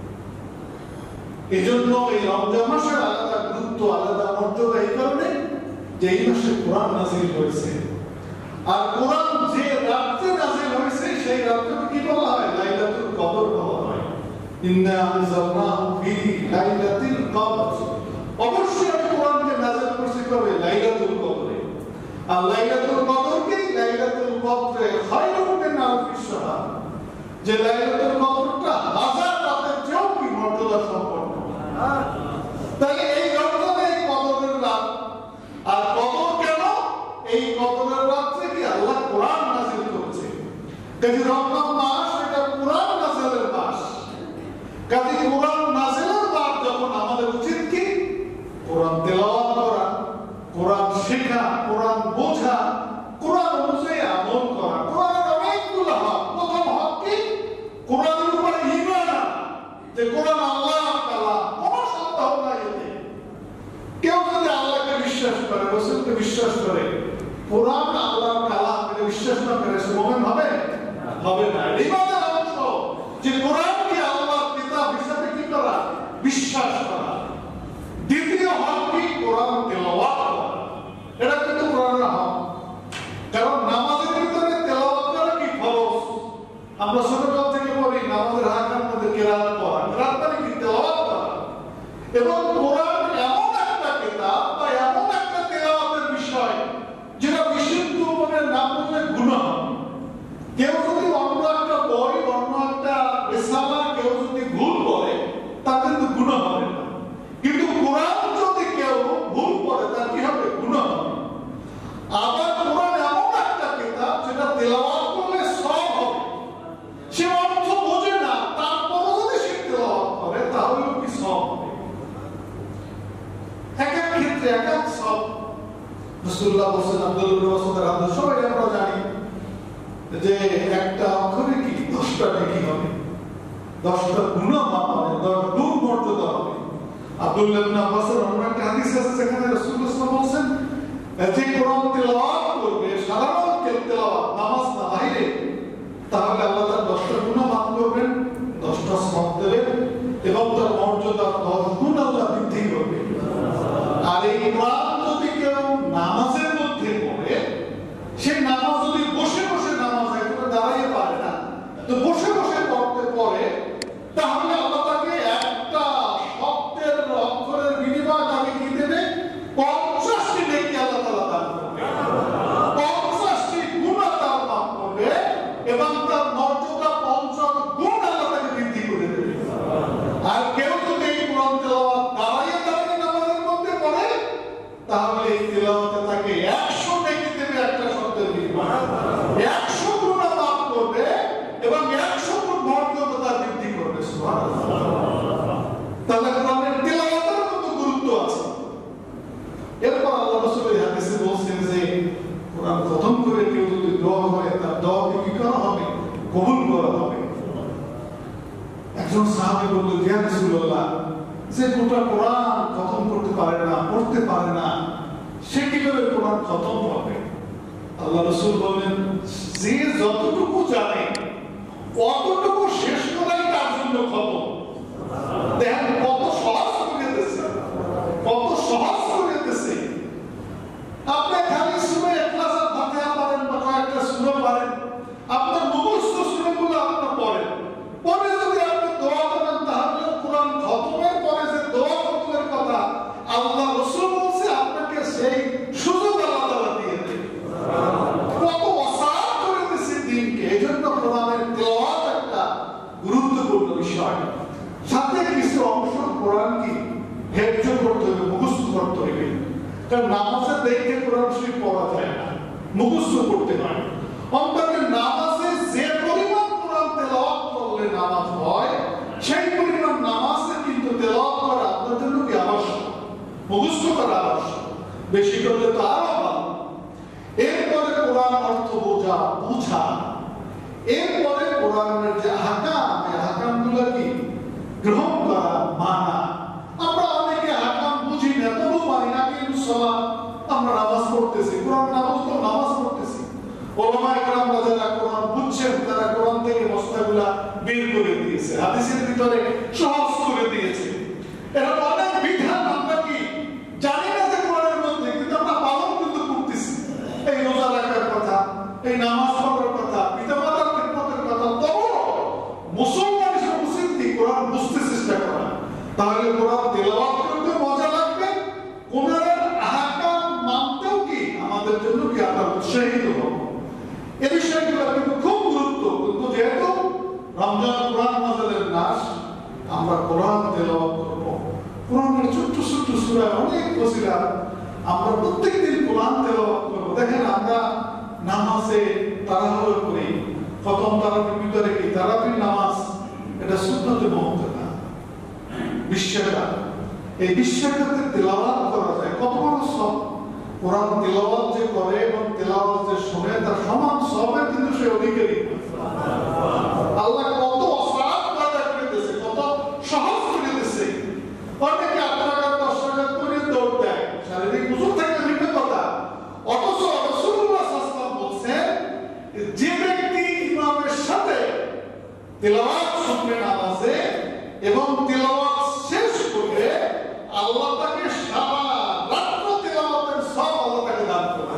এজন্য এই রমজান মাসের আলাদা গুরুত্ব, আলাদা মর্যাদা এই কারণে যে এই মাসে কোরআন নাযিল হয়েছে। আর কোরআন যে রাতে নাযিল হয়েছে সেই রাতকে কি বলা হয়? লাইলাতুল কদর বলা হয়। ইন্না আনজালনাহু ফি লাইলাতিল কদর। অবশ্যই আমি কোরআনকে নাযিল করেছি কবে? লাইলাতুল কদরে। আর লাইলাতুল কদরকে লাইলাতুল কদরে খায়রুম মিন আলফি শাহর, যে লাইলাতুল কদরটা হাজার রাতের চেয়েও কি মর্যাদা সম্পন্ন। তাহলে এই রমজানে এই কদরের রাত। আর কদর কেন? এই কদরের রাতে কি আল্লাহ কোরআন নাযিল করেছে। কাজে রমজান মাস এটা কোরআন নাযিলের মাস। কাজে কোরআন নাযিলের মাস যখন আমাদের উচিত কি কোরআন তেলাওয়াত করা, কোরআন শেখা, কোরআন বোঝা, কোরআন অনুযায়ী আমল করা। কোরআনের অনেকগুলো হক। প্রথম হক কি? কোরআনের উপরে ঈমান আনা, যে কোরআন আল্লাহর কালাম, কোনো সন্দেহ নাই এতে। কেউ যদি আল্লাহকে বিশ্বাস করে, রাসূলকে বিশ্বাস করে, কোরআন আল্লাহর কালাম এটা বিশ্বাস না করে, সে মুমিন হবে? হবে না। ঈমানের অংশ যে কোরআনকে আল্লাহর কিতাব হিসেবে কি করা? বিশ্বাস করা। দ্বিতীয় হক কি? কোরআন তেলাওয়াত করা। এটা কিন্তু কোরআনের হক। কারণ নামাজের ভিতরে তেলাওয়াত করা কি ফরজ। আমরা ছোটকাল থেকে পড়ি নামাজের রাকাতের মধ্যে কিরাত পড়া। কিরাত মানে কি? তেলাওয়াত করা। এবং কোরআন এমন একটা কিতাব বা এমন যে এক এক সব রাসূলুল্লাহ বলেছেন, আব্দুল্লাহ ইবনে মাসউদের হাদিস সবাই আমরা জানি যে একটা অক্ষরে কি দশটা নেকি হবে, দশটা গুনাহ মাফ হবে, দশ গুণ মর্যাদা হবে। আব্দুল্লাহ ইবনে আব্বাসের অন্য একটা হাদিস আছে যেখানে রাসূলুল্লাহ সাল্লাল্লাহু আলাইহি ওয়াসাল্লাম বলেছেন যে কোরআন তেলাওয়াত করবে সাধারণ তেলাওয়াত নামাজ না বাইরে, তাহলে আল্লাহ তার দশটা গুনাহ মাফ করবেন, দশটা সওয়াব দেবেন এবং তার মর্যাদা দশ গুণ আল্লাহ বৃদ্ধি করবেন। আর এই কোরআন যদি কেউ নামাজের মধ্যে পড়ে, সেই নামাজ যদি বসে বসে নামাজ একটু দাঁড়িয়ে পারে না, তো বসে বসে পড়তে পড়ে, তাহলে আল্লাহ তাকে একটা শব্দের অক্ষরের বিনিময়ে তাকে কি দেবে? পঞ্চাশটি নেকি আল্লাহ তাআলা দান করবে, পঞ্চাশটি গুনাহ তার মাফ করবে এবং তার মর্যাদা পঞ্চাশ গুণ আল্লাহ তাকে বৃদ্ধি করে দেবে। আর কেউ যদি এই কোরআন তেলাওয়াত দাঁড়িয়ে দাঁড়িয়ে নামাজের মধ্যে পড়ে, তাহলে এই তেলাওয়াতে তাকে একশো নেকি দেবে একটা শব্দের বিনিময়ে, একশো গুনাহ মাফ করবে এবং একশো গুণ মর্যাদা তার বৃদ্ধি করবে। সুবহানাল্লাহ। তাহলে কোরআনের তেলাওয়াতের কত গুরুত্ব আছে। এরপর আল্লাহ রাসূল এই হাদিসে বলছেন যে কোরআন খতম করে কেউ যদি দোয়া করে, তার দোয়া কি করা হবে? কবুল করা হবে। একজন সাহাবী বলল, ইয়া রাসূলুল্লাহ, যে গোটা কোরআন খতম করতে পারে না, পড়তে পারে না, সে কিভাবে কোরআন খতম হবে? আল্লাহ রাসূল বলেন, যে যতটুকু জানে অতটুকু শেষ করাই তার জন্য খতম। দেখেন কত সহজ করে দিয়েছে, কত সহজ করে দিয়েছে। আপনি খালি সূরা ইখলাস আর ফাতিহা পড়েন বা কয়েকটা সূরা পড়েন, আপনার মুখস্থ সূরাগুলো আপনি পড়েন, পরে যদি আপনি দোয়া করেন, তাহলে কোরআন খতমের পরে যে দোয়া কবুলের কথা আল্লাহ রাসূল বলছে, আপনাকে সেই সুযোগ আল্লাহ তাআলা দিয়ে দেবে। কত ওয়াসাত করে দিয়েছে দিনকে। এইজন্য কোরআনের তেলাওয়াত একটা গুরুত্বপূর্ণ বিষয়। সাথে কিছু অংশ কোরআন কি হেফজ করতে হবে, মুখস্থ করতে হবে। কারণ নামাজে দেখে কোরআন শরীফ পড়া যায় না, মুখস্থ করতে হয়। অন্তত নামাজে যে পরিমাণ কোরআন তেলাওয়াত করলে নামাজ হয়, সেই পরিমাণ নামাজে কিন্তু তেলাওয়াত করা আপনার জন্য কি আবশ্যক, মুখস্থ করা আবশ্যক। বেশি করলে তো আরো ভালো। এরপরে কোরআন অর্থ বোঝা বুঝা, এরপরে কোরআনের যে আহকাম, এই আহকামগুলো কি গ্রহণ করা, মানা। আমরা অনেকে আহকাম বুঝি না, তবু মানি না। কিন্তু সালাত আমরা নামাজ পড়তেছি, কোরআন নামাজ তো নামাজ পড়তেছি। ওলামায়ে কেরামরা যারা কোরআন বুঝছেন, তারা কোরআন থেকে মশলাগুলা বের করে দিয়েছে, হাদিসের ভিতরে সহজ করে দিয়েছে। এটা অনেক বিধান আমরা কি জানি না যে কোরআনের মধ্যে, কিন্তু আমরা পালন কিন্তু করতেছি। এই রোজা রাখার কথা, এই নামাজ পড়ার কথা, পিতামাতার খেদমতের কথা, তবু মুসলমান হিসেবে উচিত কি কোরআন বুঝতে চেষ্টা করা। তাহলে কোরআন তেলাওয়াত করতে মজা লাগবে, কোরআনের আহকাম মানতেও কি আমাদের জন্য কি আমরা উৎসাহিত হব। এই বিষয়গুলো কিন্তু খুব গুরুত্ব। কিন্তু যেহেতু রমজান কোরআন নাযিলের মাস, আমরা কোরআন তেলাওয়াত করব। কোরআনের ছোট্ট ছোট্ট সূরা অনেক ফজিলত, আমরা প্রত্যেকদিন কোরআন তেলাওয়াত করব। দেখেন আমরা নামাজে তাড়াহুড়ো করি, খতম তারাবির ভিতরে কি তারাবির নামাজ, এটা সুন্নতে মুআক্কাদা, বিশ্বাকাত। এই বিশ্বাকাতে তেলাওয়াত করা যায়, কত বড় সব। কোরআন তেলাওয়াত যে করে এবং তেলাওয়াত যে শুনে, তার সমান সবের কিন্তু সে অধিকারী। আল্লাহ কত আসান কথা করে দিয়েছে, কত সহজ করে দিয়েছে। অনেকে আট টাকা দশ টাকা করে দৌড় দেয়, শারীরিক ওজুর থাকলে ভিন্ন কথা। অথচ রাসূলুল্লাহ সাল্লাল্লাহু আলাইহি ওয়াসাল্লাম বলছেন, যে ব্যক্তি ইমামের সাথে তেলাওয়াত শুনবে নামাজে এবং তেলাওয়াত শেষ করবে, আল্লাহ তাকে সারা রাত তেলাওয়াতের সব আল্লাহ তাকে দান করবে।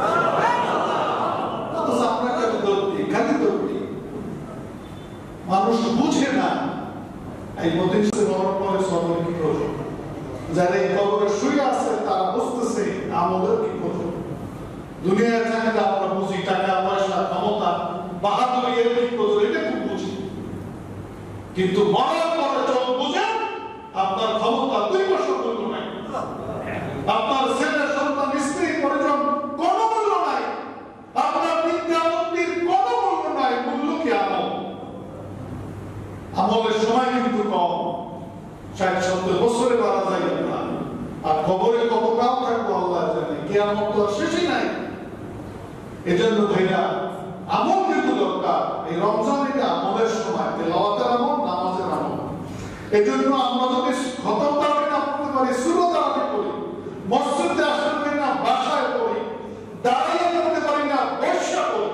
অথচ আমরা খালি দৌড়ি, খালি দৌড়ি। মানুষ বুঝে না এই মধ্যে মরণ পরে সবর কি প্রয়োজন। যারা এই কবরে শুয়ে আছে তারা বুঝতেছে আমাদের কি প্রয়োজন। দুনিয়ায় থাকলে আমরা বুঝি টাকা পয়সা ক্ষমতা বাহাদুরি এর কি প্রয়োজন, এটা খুব বুঝি। কিন্তু মরার পরে চোখ বুঝেন আপনার ক্ষমতা দুই বছর মূল্য নাই, আপনার ছেলে সন্তান স্ত্রী পরিজন কোনো মূল্য নাই, আপনার বিদ্যাবন্দির কোনো মূল্য নাই। মূল্য কি আমল। আমলের সময় কিন্তু কম, ষাট সত্তর বছরে মারা যায় না। আর কবরে কত কাল থাকবো বলার শেষই নাই। এজন্য ভাইরা আমল কিন্তু দরকার। এই রমজান এটা আমলের সময়, তেলাওয়াতের আমল, নামাজের আমল। এজন্য আমরা যদি খতম তারাবি না পড়তে পারি, সূরা তারাবি পড়ি, মসজিদে আসতে পারি না, বাসায় পড়ি, দাঁড়িয়ে পড়তে পারি না, বসে পড়ি,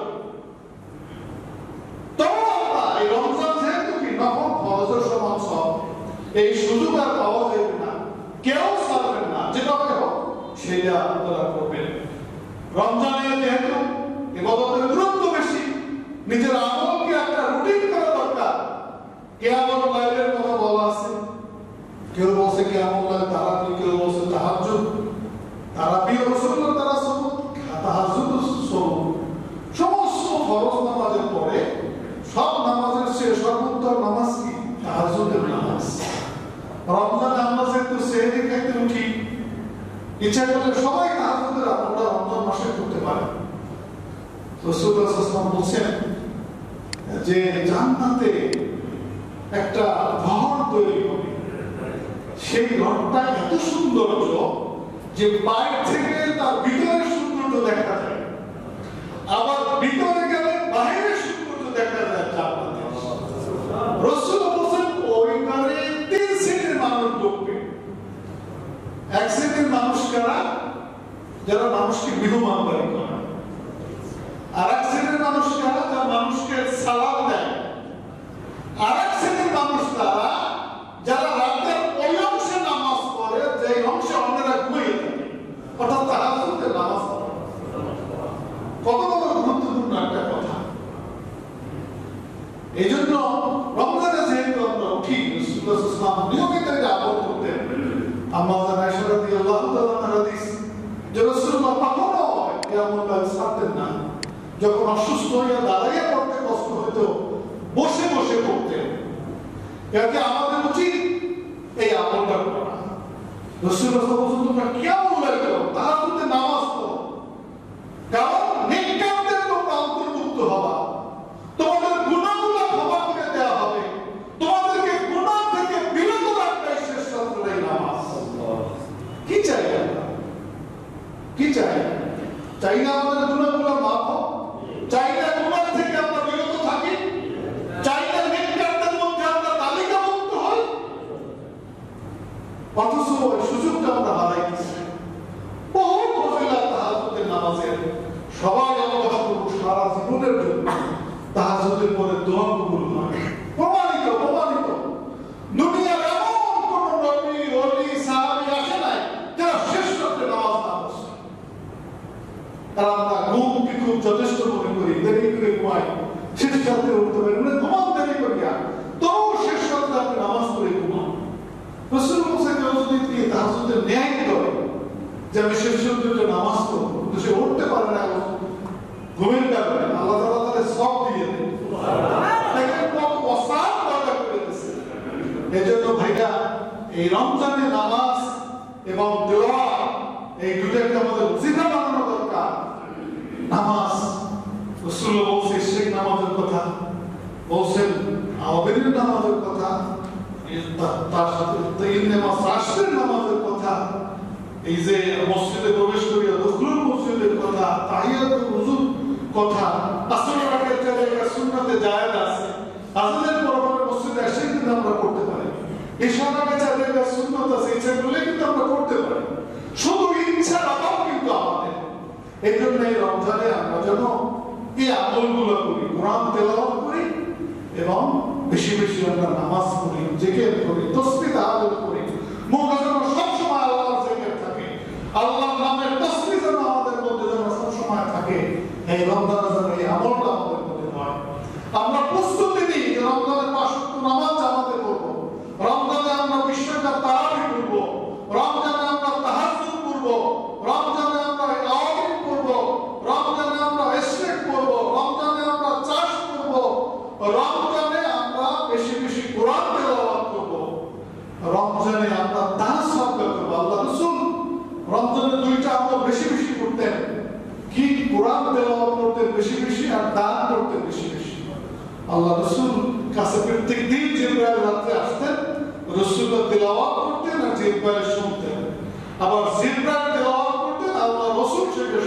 তখন আমরা এই রমজান যেহেতু কি নফল ফরজের সমান সব, এই সুযোগ আর পাওয়া যাবে না, কেউ ছাড়বেন না, যেটা হোক সেটা আপনারা করবেন। রমজানে যেহেতু ইবাদতের গুরুত্ব বেশি, নিজের আমলকে একটা রুটিন করা দরকার। কিয়ামত লাইলের কথা বলা আছে, কেউ বলছে কিয়ামত লাইল তারাবি, কেউ বলছে তাহাজ্জুদ। তারাবি রাসূলুল্লাহ তারা সুবুত, তাহাজ্জুদ সুবুত। সমস্ত ফরজ নামাজের পরে সব নামাজের চেয়ে সর্বোত্তম নামাজ কি? তাহাজ্জুদের নামাজ। রমজানে আমরা যেহেতু সেহরি খাইতে উঠি, ইচ্ছা করলে সবাই তাহাজ্জুদের আমলটা রমজান মাসে করতে পারে। রাসূলুল্লাহ সাল্লাল্লাহু আলাইহি ওয়াসাল্লাম বলেন যে জান্নাতে একটা ঘর তৈরি হবে, সেই ঘরটা এত সৌন্দর্য যে বাইরে থেকে তার ভিতরের সৌন্দর্য দেখা যায়, আবার ভিতরে গেলে বাইরের সৌন্দর্য দেখা যায় জান্নাতে। রাসূলুল্লাহ বলেন ওই ঘরে তিন শ্রেণীর মানুষ ঢুকবে। এক শ্রেণীর মানুষ কারা? যারা মানুষকে বিহুমানবাড়ি করে। আর এক শ্রেণীর মানুষ কারা? যারা মানুষকে সালাম দেয়। আর এক শ্রেণীর মানুষ তারা যারা রাতের ওই অংশে নামাজ পড়ে যে অংশে অন্যরা ঘুমিয়ে থাকে, অর্থাৎ তাহাজ্জুদের নামাজ পড়ে। কত বড় গুরুত্বপূর্ণ একটা কথা। এই জন্য রমজানে যেহেতু আমরা উঠি, রাসূলুল্লাহ সাল্লাল্লাহু আলাইহি ওয়াসাল্লাম নিয়মিত এটা আমল করতেন। আম্মা জান আয়েশা রাদিয়াল্লাহু তাআলা হাদিস যে রাসূলুল্লাহ কখনো কিয়ামুল লাইল ছাড়তেন না। যখন অসুস্থ হয়ে দাঁড়িয়ে পড়তে কষ্ট হতো, বসে বসে পড়তেন। এতে আমাদের উচিত এই আমলটা করা। রাসূলুল্লাহ সাল্লাল্লাহু আলাইহি ওয়াসাল্লাম তোমরা কিয়ামুল লাইল করো, তাহাজ্জুদের নামাজ পড়ো, কারণ নেককারদের তোমরা অন্তর্ভুক্ত হবা, তোমাদের গুনাহগুলো ক্ষমা করে দেওয়া হবে, তোমাদেরকে গুনাহ থেকে বিরত রাখবে শ্রেষ্ঠ এই নামাজ। কি চাই আমরা? কি চাই? চাই না আমাদের গুনাহগুলো মাফ হোক? চাই না গুনাহ থেকে আমরা বিরত থাকি? চাই না নেককারদের মধ্যে আমরা তালিকাভুক্ত হই? অথচ ওই সুযোগটা আমরা হারাই দিচ্ছি। বহু ফজিলত তাহাজ্জুদের নামাজের, সবাই আমরা সারা জীবনের জন্য তাহাজ্জুদের পরে দোয়া কবুল হয়। প্রমাণিত প্রমাণিত দুনিয়ার এমন কোন নবী ওলি সাহাবী আসে নাই যারা শেষ রাতে নামাজ না পড়ছে। আর আমরা ঘুমকে খুব যথেষ্ট মনে করি, দেরি করে ঘুমাই, শেষ রাতে উঠতে পারি মানে ঘুমান দেরি করিয়া, তবু শেষ রাতে আপনি নামাজ পড়ে ঘুমান। রাসূলুল্লাহ সাল্লাল্লাহু আলাইহি ওয়াসাল্লাম তাহাজ্জুদের ন্যায় করে যে আমি শেষ রাতে নামাজ পড়ব, কিন্তু সে উঠতে পারে না ঘুমের কারণে। আল্লাহ তাআলা তাকে সব দিয়ে দেন। এজন্য ভাইরা এই রমজানে নামাজ এবং দোয়া এই দুটোকে আমাদের ওজিফা বানানো দরকার। নামাজ রাসূলুল্লাহ বলেছেন শেখ নামাজের কথা, বলেছেন আওয়াবিনের নামাজের কথা, তার সাথে তিন নামাজ রাষ্ট্রের নামাজের কথা, এই যে মসজিদে প্রবেশ করিয়া দখলুল মসজিদের কথা, তাহিয়াতুল ওযুর কথা, আসরের আগে জায়গা সুন্নাতে জায়েজ আছে, আযানের পরে মসজিদে এসে কিন্তু আমরা করতে পারি, ঈশার আগে জায়গা সুন্নাত আছে, ইচ্ছা করলে কিন্তু আমরা করতে পারি, শুধু ইচ্ছার অভাব কিন্তু আমাদের। এই জন্য এই রমজানে আমরা যেন এই আমলগুলো করি, কোরআন তেলাওয়াত করি এবং বেশি বেশি আমরা নামাজ পড়ি, জিকির করি, তাসবিহ তাহাজ্জুদ করি, মুখে যেন সবসময় আল্লাহর জিকির থাকে, আল্লাহর নামের তাসবিহ যেন আমাদের মধ্যে যেন সবসময় থাকে। এই রমজানে যেন এই আমলটা আমাদের মধ্যে হয়। আমরা প্রস্তুতি নিই যে রমজানের পাঁচ ওয়াক্ত নামাজ জামাতে পড়বো, রমজানে আমরা বিশ্বকাপ তারাবি পড়বো, রমজানে আমরা তাহাজ্জুদ পড়বো, রমজানে আমরা আওয়াবিন পড়বো, রমজানে আমরা ইশরাক পড়বো, রমজানে আমরা চাষ করবো, রমজানে আমরা বেশি বেশি কোরআন তেলাওয়াত করবো, রমজানে আমরা দান সদকা করবো। আল্লাহ রাসূল রমজানে দুইটা আমল বেশি বেশি করতেন, কি কোরআন তেলাওয়াত করতেন বেশি বেশি আর দান করতেন বেশি বেশি। আল্লাহ রাসূল কাছে প্রত্যেক দিন জিবরাইল রাতে আসতেন, রাসূলুল্লাহ তেলাওয়াত করতেন আর জিবরাইল শুনতেন, আবার জিবরাইল তেলাওয়াত করতেন, আল্লাহ রাসূল সেটা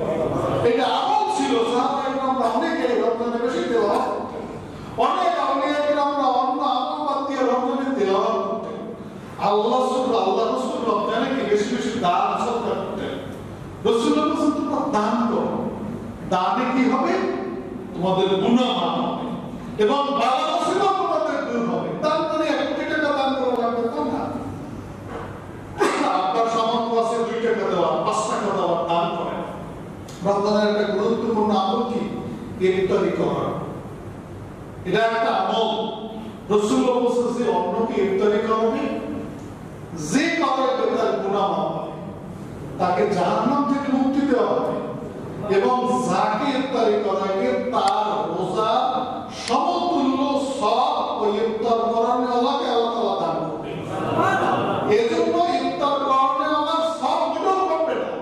এটা আমল ছিল। সাহাবায়ে কেরামরা অনেকে রমজানে বেশি তেলাওয়াত করতেন, অনেক আউলিয়া কেরামরা অন্য আমল বাদ দিয়ে রমজানে তেলাওয়াত করতেন। আল্লাহ সুবহানাহু আল্লাহ রাসূল রমজানে কি বেশি বেশি দান সদকা করতেন। রাসূলুল্লাহ বলেছেন তোমরা দান করো, দানে কি হবে? তোমাদের গুনাহ মাফ হবে এবং বালা মুসিবত তোমাদের দূর হবে। দান মানে এক কোটি টাকা দান করা লাগবে তা না। আপনার সামর্থ্য আছে দুই টাকা দেওয়া, পাঁচ টাকা দেওয়া, দান করেন। রমজানের একটা গুরুত্বপূর্ণ আমল কি? ইফতারি করা। এটা একটা আমল। রাসূলুল্লাহ বলেছেন অন্যকে ইফতারি করাবে, যে কারণে তার গুনাহ মাফ হবে, তাকে জাহান্নাম থেকে মুক্তি দেওয়া হবে এবং যাকে ইফতারি করাবে তার রোজা সমতুল্য সওয়াব ওই ইফতার করানো আল্লাহকে আল্লাহ তাআলা দান করবে। এজন্য ইফতার করানো আমার সব গুনাহ করবে না।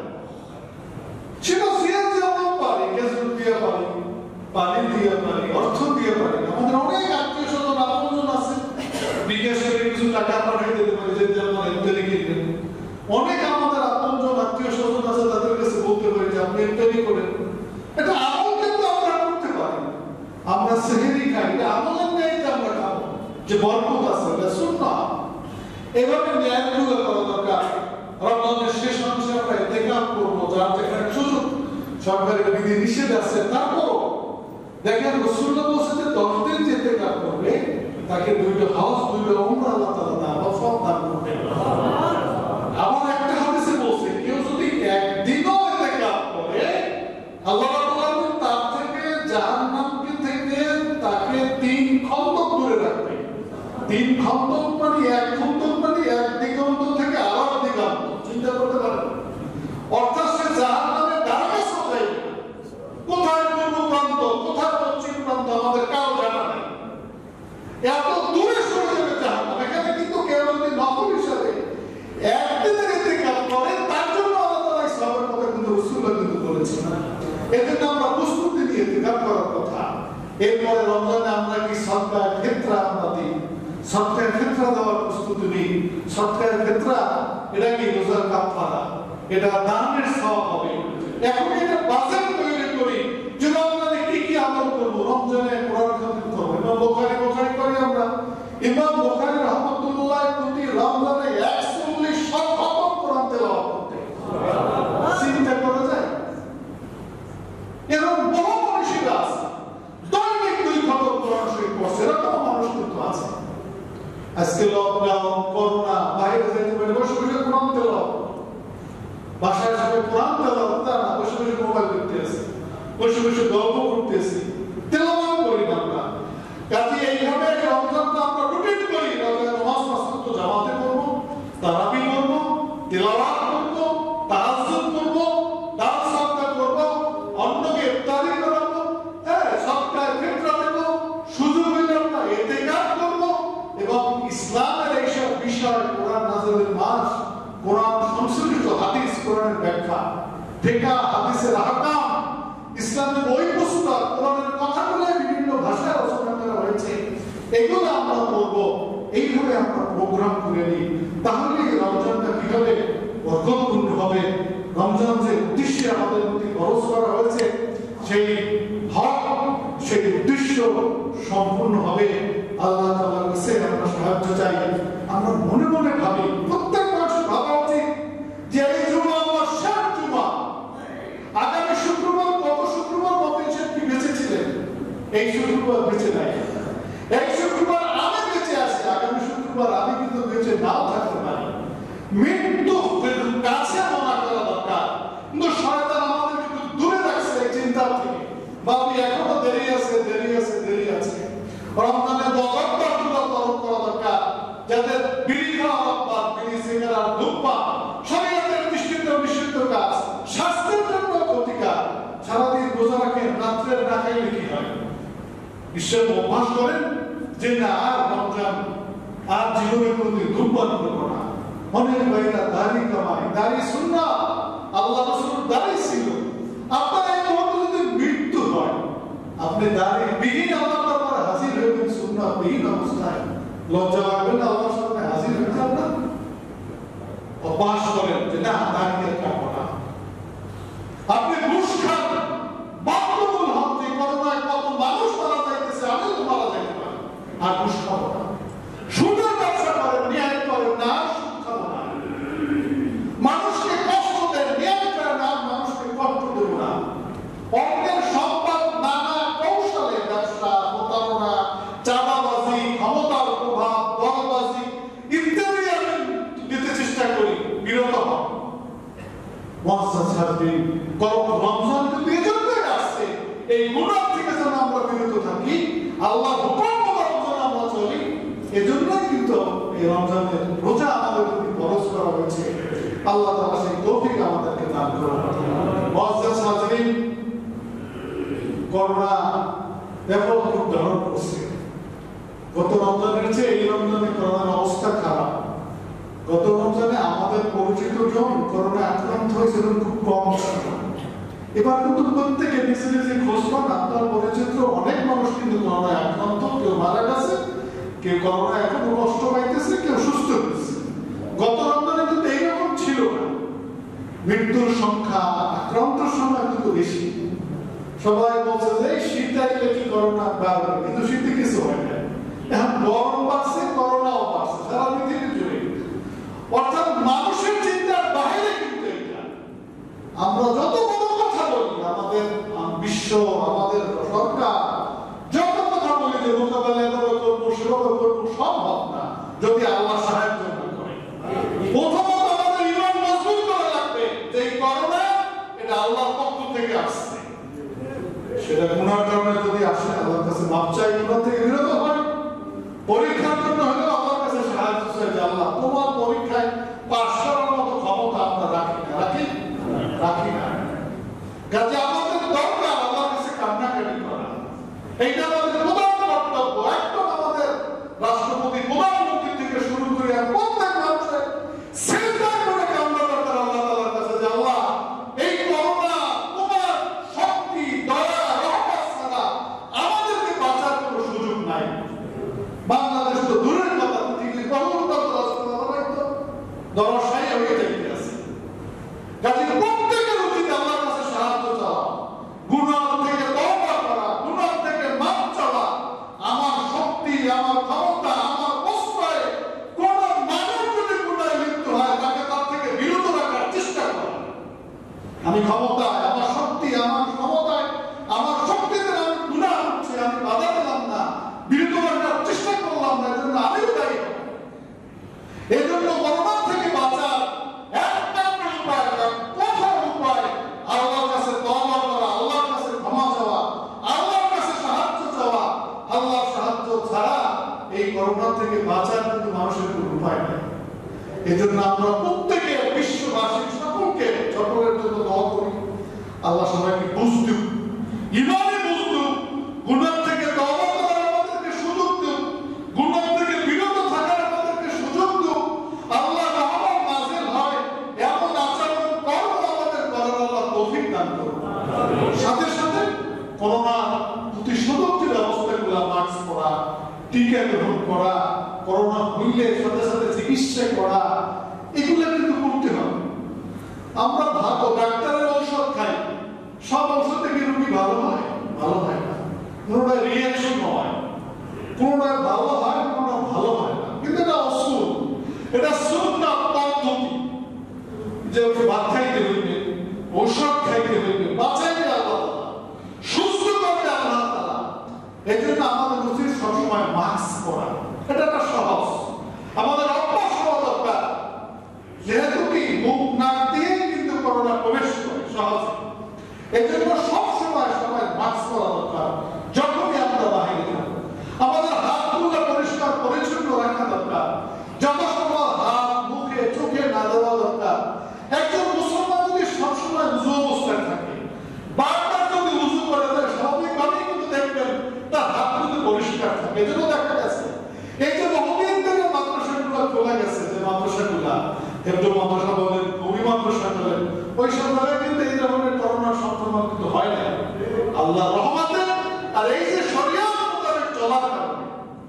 সেটা সিয়াম যেমন পারি, খেজুর দিয়ে পারি, পানি দিয়ে পারি, অর্থ দিয়ে পারি। আমাদের অনেক আত্মীয় স্বজন আপনজন আছে, বিকাশ করে কিছু টাকা পাঠিয়ে দিতে পারি যে আপনারা ইফতারি কিনবেন। অনেক আমাদের আপনজন আত্মীয় স্বজন আছে, তাদের কাছে বলতে পারি যে আপনি ইফতারি করেন। এটা আমল কিন্তু আমরা করতে পারি। আমরা সেহরি খাই, এটা আমলের নেই যে আমরা খাবো, যে বরকত আছে, এটা সুন্নাহ। এভাবে ন্যায়গুলো করা দরকার। রমজানের শেষ অংশে আমরা ইতিকাফ করবো, যার যেখানে সুযোগ, সরকারি বিধি নিষেধ আছে, তারপরও দেখেন রাসূলুল্লাহ বলেছেন যে দশ দিন যে ইতিকাফ করবে তাকে দুইটা হজ, দুইটা উমরা আল্লাহ তাআলা দান বা সব দান করবেন। আবার একটা হাদিসে বলছে কেউ যদি একদিনও ইতিকাফ করে আল্লাহ রাব্বুল আলামিন তার থেকে জাহান্নামকে থেকে তাকে তিন খন্দক দূরে রাখবে। তিন খন্দক মানে এক খন্দক মানে এক দিগন্ত থেকে আরেক দিগন্ত, চিন্তা করতে পারেন। অর্থাৎ সে জাহান্নামের দ্বারে যাবে। কোথায় পূর্ব প্রান্ত, কোথায় পশ্চিম প্রান্ত আমাদের কাউ জানা নাই। এত দূরে সরে যাবে জাহান্নাম। এখানে কিন্তু কেউ যদি নফল হিসাবে একদিনের ইতিকাফ করে তার জন্য আল্লাহ তাআলা ইসলামের কথা কিন্তু রাসূলুল্লাহ কিন্তু বলেছেন। এজন্য আমরা প্রস্তুতি নিয়ে ইতিকাফ করার কথা। এরপরে রমজানে আমরা কি সদকা ফিতরা আমরা দিই, সদকা ফিতরা দেওয়ার প্রস্তুতি নিই। সদকা ফিতরা এটা কি রোজার কাফারা, এটা দানের সওয়াব হবে। এখন এটা বাজেট তৈরি করি যে রমজানে কি কি আমল করব। রমজানে কোরআন খতম করব, ইমাম বুখারী বুখারী করি আমরা। ইমাম বুখারী রাহমাতুল্লাহ প্রতি রমজানে একচল্লিশ শত খতম কোরআন তেলাওয়াত করতে। চিন্তা করা যায়? এরকম বহু মানুষই আছে দৈনিক দুই খতম কোরআন শরীফ পড়ছে, এরকম মানুষ কিন্তু আছে। আজকে লকডাউন, করোনা, বাইরে যেতে পারে, বসে বসে কোরআন তেলাওয়াত, বাসায় সবাই কোরআন তেলাওয়াত না, বসে বসে মোবাইল দেখতে আছে, বসে বসে গল্প করতেছি, তেলাওয়াত করি না আমরা। কাজে এইভাবে রমজানটা আমরা রুটিন করি। রমজানে নামাজ পাঁচ ওয়াক্ত জামাতে করব, তারাবি করব, তেলাওয়াত করব, তাহাজ্জুদ করব, দান সদকা করব, অন্যকে ইফতারি করাবো, হ্যাঁ সদকা ফিতরা দেব, সুযোগ হলে আমরা ইতিকাফ করব এবং ইসলামের এইসব বিষয়, কোরআন নাযিলের মাস, কোরআন সংশ্লিষ্ট হাদিস, কোরআনের ব্যাখ্যা, ফিকহ, হাদিসের আহকাম, ইসলামের বই পুস্তক, কোরআনের কথাগুলো বিভিন্ন ভাষায় রচনা করা হয়েছে, এগুলো আমরা পড়ব। এইভাবে আমরা প্রোগ্রাম করে নিই, তাহলে রমজানটা কিভাবে বরকতপূর্ণ হবে। রমজান যে উদ্দেশ্যে আমাদের প্রতি খরচ করা হয়েছে সেই হক, সেই উদ্দেশ্য সম্পূর্ণ হবে। আল্লাহ তাআলার কাছে আমরা সাহায্য চাই। আমরা মনে মনে ভাবি, প্রত্যেক মানুষ ভাবা উচিত যে এই জুমা আমার শেষ জুমা। আগামী শুক্রবার, গত শুক্রবার মতিন সাহেব কি বেঁচে ছিলেন? এই শুক্রবার বেঁচে নাই। এই শুক্রবার আমি বেঁচে আছি, আগামী শুক্রবার আমি কিন্তু বেঁচে নাও থাকতে পারি। মৃত্যু কাছে মনে করা দরকার, কিন্তু শয়তান আমাদের কিন্তু দূরে রাখছে এই চিন্তা থেকে। বাবু এখনো দেরি আছে, দেরি আছে, দেরি আছে। রমজানে দশবার তরফ করা দরকার, যাতে বিড়ি খাওয়া অভ্যাস, বিড়ি, সিগারেট, ধূমপান শরীয়তের নিষিদ্ধ নিষিদ্ধ কাজ, স্বাস্থ্যের জন্য ক্ষতিকর। সারাদিন রোজা রাখেন, রাত্রে না খাইলে কি হয়? ঈশ্বর অভ্যাস করেন যে না আর রমজান, আর জীবনে কোনোদিন ধূমপান করবো না। অনেক ভাইরা দাড়ি কামায়, দাড়ি সুন্নাহ, আল্লাহ রাসূলের দাড়ি ছিল। আপনার এই মুহূর্তে যদি মৃত্যু হয়, আপনি দাড়ি বিহীন আল্লাহর দরবারে হাজির হবেন, সুন্নাহ বিহীন অবস্থায়, লজ্জা লাগবে না আল্লাহর সামনে হাজির হতে? আপনার অভ্যাস করেন যে না দাড়ি কাটবো না। আপনি ঘুষ আর ঘুষ খাবো না, সুদের ব্যবসা করেন, ন্যায় করেন না, সুদ খাবো না, মানুষকে কষ্ট দেন, ন্যায় করেন না, মানুষকে কষ্ট দেব না, অন্যের সম্পদ নানা কৌশলে ব্যবসা, প্রতারণা, চাঁদাবাজি, ক্ষমতার প্রভাব, দলবাজি ইত্যাদি আমি দিতে চেষ্টা করি, বিরত হন। রমজান কিন্তু এই জন্যই আসছে, এই গুনাহ থেকে যেন আমরা বিরত থাকি, আল্লাহ হুকুম মতো যেন আমরা চলি, এজন্যই কিন্তু এই রমজানের রোজা আমাদের প্রতি ফরজ করা হয়েছে। আল্লাহ তাআলা সেই তৌফিক আমাদেরকে দান করুন। মুআজ্জাজ হাজিরিন, করোনা ব্যাপক রূপ ধারণ করছে। গত রমজানের চেয়ে এই রমজানে করোনার অবস্থা খারাপ। গত রমজানে আমাদের পরিচিত জন করোনা আক্রান্ত হয়েছিলেন খুব কম সংখ্যা। এবার কিন্তু প্রত্যেকে নিজে নিজে খোঁজ পান, আপনার পরিচিত অনেক মানুষ কিন্তু করোনায় আক্রান্ত, কেউ মারা গেছে, কেউ করোনা এখনো কষ্ট পাইতেছে, কেউ সুস্থ হয়েছে। গত রমজানে কিন্তু এইরকম ছিল না, মৃত্যুর সংখ্যা, আক্রান্তের সংখ্যা কিন্তু বেশি। সবাই বলছে যে শীত আসলে কি করোনা বাড়বে, কিন্তু শীতে কিছু হয় না। এখন গরম বাড়ছে, করোনাও বাড়ছে সারা পৃথিবী জুড়ে। অর্থাৎ মানুষের চিন্তার বাইরে কিন্তু এটা। আমরা যত বড় কথা বলি, আমাদের বিশ্ব, আমাদের সরকার যত কথা বলি যে মোকাবেলা এভাবে করবো, সেভাবে করবো, সম্ভব না যদি আল্লাহ সাহায্য না করে। প্রথমত আমাদের ঈমান মজবুত করা লাগবে যে এই করোনা এটা আল্লাহর পক্ষ থেকে আসছে। সেটা গুনার কারণে যদি আসে, আল্লাহর কাছে মাপ চাই, গুনাহ থেকে বিরত হয়। পরীক্ষার জন্য হলেও আল্লাহর কাছে সাহায্য চাই যে আল্লাহ তোমার পরীক্ষায় পাশ করার মতো ক্ষমতা আমরা রাখি না, রাখি রাখি না। কাজে আমাদের দরকার আল্লাহর কাছে কান্নাকাটি করা, এইটা আমাদের প্রধান কর্তব্য। একদম আমাদের রাষ্ট্রপতি, প্রধানমন্ত্রী থেকে শুরু করে প্রত্যেক মানুষের সিজদা করে কান্না দরকার আল্লাহ তাআলার কাছে যে আল্লাহ এই করোনা তোমার শক্তি, দয়া, রহমত ছাড়া আমাদেরকে বাঁচার কোনো সুযোগ নাই। বাংলাদেশ তো দূরের কথা, পৃথিবীর বহুদূর দরসাই হয়ে যাইতে আছে। কাজে প্রত্যেকের উচিত আল্লাহর কাছে সাহায্য চাওয়া, গুনাহ থেকে তওবা করা, গুনাহ থেকে মাপ চাওয়া। আমার শক্তি, আমার ক্ষমতা, আমার প্রশ্রয়ে কোন মানুষ যদি গুনাহে লিপ্ত হয়, তাকে তার থেকে বিরত রাখার চেষ্টা করা। আমি ক্ষমতায়, আমার শক্তি, আমার ক্ষমতায়, আমার শক্তিতে আমি গুনাহ হচ্ছে, আমি বাধা দিলাম না, বিরত রাখার চেষ্টা করলাম না, এজন্য আমিও দায়ী। এই জন্য করোনা থেকে বাঁচার একটা উপায়, প্রথম উপায় আল্লাহর কাছে তওবা করা, আল্লাহর কাছে ক্ষমা চাওয়া, আল্লাহর কাছে সাহায্য চাওয়া। আল্লাহর সাহায্য ছাড়া এই করোনা থেকে বাঁচার কিন্তু মানুষের কোনো উপায় নেই। এই জন্য আমরা প্রত্যেকে, বিশ্ববাসী সকলকে সকলের জন্য দোয়া করি, আল্লাহ সবাইকে বুঝতে, ইমানে বুঝতে, গুনাহ থেকে তওবা করার আমাদেরকে সুযোগ দিন, গুনাহ থেকে বিরত থাকার আমাদেরকে সুযোগ দিন। আল্লাহ রহমত নাযিল হয়, এমন আচরণ কর্ম আমাদের করার আল্লাহ তৌফিক দান করুন। সাথে সাথে করোনা প্রতিষেধক যে ব্যবস্থাগুলো, মাস্ক পরা, টিকা গ্রহণ করা, করোনা হইলে সাথে সাথে চিকিৎসা করা, এগুলো কিন্তু করতে হবে। আমরা ভালো ডাক্তারের ঔষধ খাই, সব ঔষধ থেকে রোগী ভালো হয়, ভালো হয় না, কোনোটা রিয়াকশন হয়, কোনোটা ভালো হয়, কোনোটা ভালো হয় না। কিন্তু এটা অসুর, এটা সুন্নাত পদ্ধতি যে ভাত খাইতে হইবে, ঔষধ খাইতে হইবে, বাঁচাইতে আল্লাহ তাআলা, সুস্থ করতে আল্লাহ তাআলা। এই জন্য আমাদের উচিত সবসময় মাস্ক পরা, এটা একটা সহজ, আমাদের অভ্যাস হওয়া দরকার। যেহেতু কি মুখ নাক দিয়ে কিন্তু করোনা প্রবেশ করে সহজে, এই জন্য সবসময় সবাই মাস্ক পরা দরকার। যখনই আমরা বাহিরে যাব, আমাদের হাতগুলো পরিষ্কার পরিচ্ছন্ন রাখা দরকার, যতসময় হাত মুখে চোখে না দেওয়া দরকার। একজন মুসলমান যদি সবসময় উযু অবস্থায় থাকে, বারবার যদি উযু করে দেয়, স্বাভাবিকভাবেই কিন্তু দেখবেন তার হাতগুলো পরিষ্কার থাকে। এই জন্য দেখা গেছে এই যে বহুদিন ধরে মাদ্রাসাগুলো খোলা গেছে, যে মাদ্রাসাগুলা হেফজ মাদ্রাসা বলেন, কবি মাদ্রাসা বলেন, ওই সব জায়গায় কিন্তু এই ধরনের করোনার সংক্রমণ কিন্তু হয় না আল্লাহর রহমতে। আর এই যে শরীয়ত মোতাবেক চলার কারণে,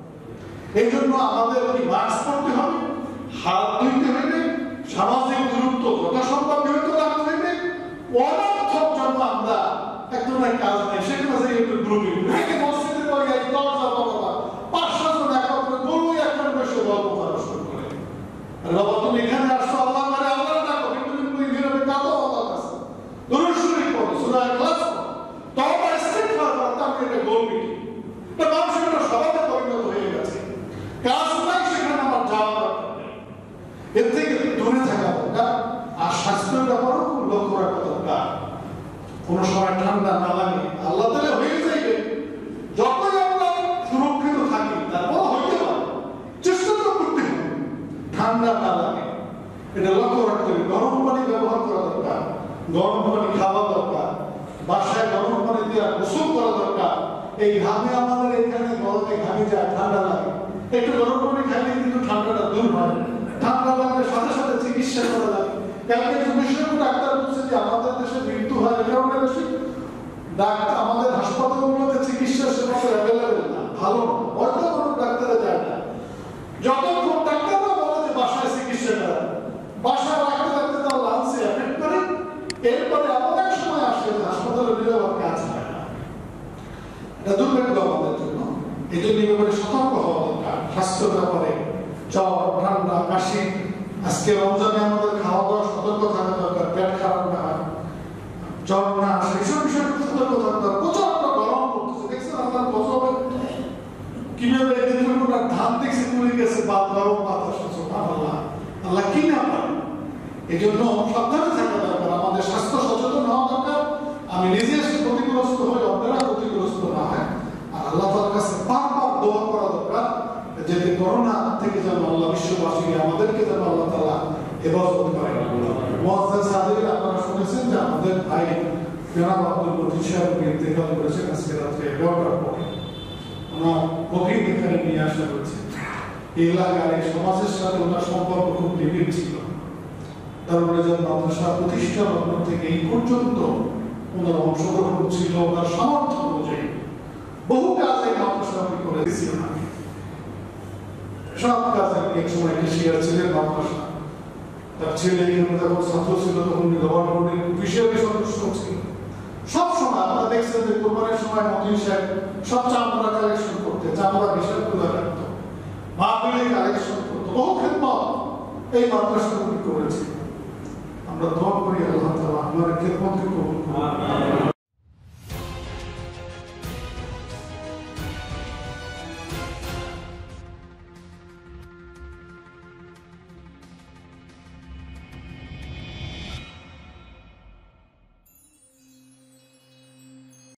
এই জন্য আমাদের কি মাস্ক পরতে হবে, হাত ধুইতে হবে, সামাজিক দূরত্ব যথাসম্ভব বিরত রাখতে হবে। অনর্থক জন্য আমরা এক ধরনের কাজ নেই, সেখানে একটু গ্রুপিং মসজিদে পাঁচশো জন বাবা তুমি এখানে আসছো আল্লাহ মানে আল্লাহ ডাকো, কিন্তু তুমি নীরবে কাঁদো আল্লাহর কাছে, দরুদ শরীফ পড়ো, সূরা ইখলাস পড়ো, তওবা ইস্তিগফার করো, তাহলে এটা বলবি কি? এটা মানুষের একটা স্বভাবে পরিণত হয়ে গেছে। কাজ নাই সেখানে আমার যাওয়া দরকার নেই, এর থেকে দূরে থাকা দরকার। আর স্বাস্থ্যের ব্যাপারেও খুব লক্ষ্য রাখা দরকার। কোন সময় ঠান্ডা না লাগে, আল্লাহ তাআলা হয়ে যাইবে, যতই আমরা সুরক্ষিত থাকি তারপর হইতে পারে, চেষ্টা তো করতে হবে ঠান্ডা না লাগে, এটা লক্ষ্য রাখতে হবে। গরম পানি ব্যবহার করা দরকার, গরম পানি খাওয়া দরকার, বাসায় গরম পানি দিয়ে গোসল করা দরকার। এই ঘামে আমাদের এখানে গরমে ঘামে যায়, ঠান্ডা লাগে, একটু গরম পানি খাইলে কিন্তু ঠান্ডাটা দূর হয়। ঠান্ডা লাগলে সাথে সাথে চিকিৎসা করা লাগে। কালকে বিশেষজ্ঞ ডাক্তার বলছে যে আমাদের দেশে মৃত্যু হয় এই কারণে বেশি, ডাক্তার আমাদের হাসপাতালগুলোতে চিকিৎসা সেবা অ্যাভেলেবেল না, ভালো না, হয়তো কোনো ডাক্তারে যায় না। যতক্ষণ ডাক্তাররা বলে যে বাসায় চিকিৎসা করা, বাসায় রাখতে রাখতে তার লাঞ্চে এফেক্ট করে, এরপরে এমন এক সময় আসে যে হাসপাতালে নিলে আবার কাজ হয় না। এটা দুর্ভাগ্য আমাদের জন্য। এই জন্য এই ব্যাপারে সতর্ক হওয়া দরকার। স্বাস্থ্য ব্যাপারে জ্বর, ঠান্ডা, কাশি, আজকে রমজানে আমাদের খাওয়া দাওয়া সতর্ক থাকা দরকার, পেট খারাপ না হয়, জ্বর না আসে, এইসব বিষয়ে সতর্ক থাকা দরকার। প্রচন্ড গরম পড়তেছে, দেখছেন আপনার বছরে কিভাবে এদিকে ধান দেখছে তুলে গেছে, বা গরম বাতাস, সুবহানাল্লাহ, আল্লাহ কি না পারে। এই জন্য সাবধানে থাকা দরকার, আমাদের স্বাস্থ্য সচেতন হওয়া দরকার। আমি নিজে ক্ষতিগ্রস্ত হয়ে অন্যরা ক্ষতিগ্রস্ত না হয়, আর আল্লাহ তাআলার কাছে বারবার দোয়া করা দরকার যাতে করোনা থেকে যেন আল্লাহ বিশ্ববাসী আমাদেরকে যেন আল্লাহ তাআলা হেফাজত করেন। মুআজ্জাজ হাজির, আপনারা শুনেছেন যে আমাদের ভাই জনাব আব্দুল লতিফ সাহেব ইন্তেকাল করেছেন আজকে রাত্রে এগারোটার পরে। ওনার গভীর এখানে নিয়ে আসা হয়েছে। এই এলাকার এই সমাজের সাথে ওনার সম্পর্ক খুব নিবিড় ছিল। তারপরে যে মাদ্রাসা প্রতিষ্ঠা লগ্ন থেকে এই পর্যন্ত ওনার অংশগ্রহণ ছিল, ওনার সামর্থ্য অনুযায়ী বহু কাজে মাদ্রাসা করে দিয়েছিলেন। আমি সব কাজে এক সময় কেশিয়ার ছিলেন মাদ্রাসা, তার ছেলে এখানে যখন ছাত্র ছিল তখন গভর্নমেন্টের অফিসিয়ালি সদস্য ছিল। সব সময় আপনারা দেখছেন যে কোরবানির সময় মন্ত্রী সাহেব সব চামড়া কালেকশন করতে, চামড়া হিসাব করে রাখতো, মাহফিলে কালেকশন করতো, বহু খেদমত এই মাদ্রাসা করেছে। আমরা দোয়া করি আল্লাহ তাআলা আমাদের খেদমতকে কবুল করুন।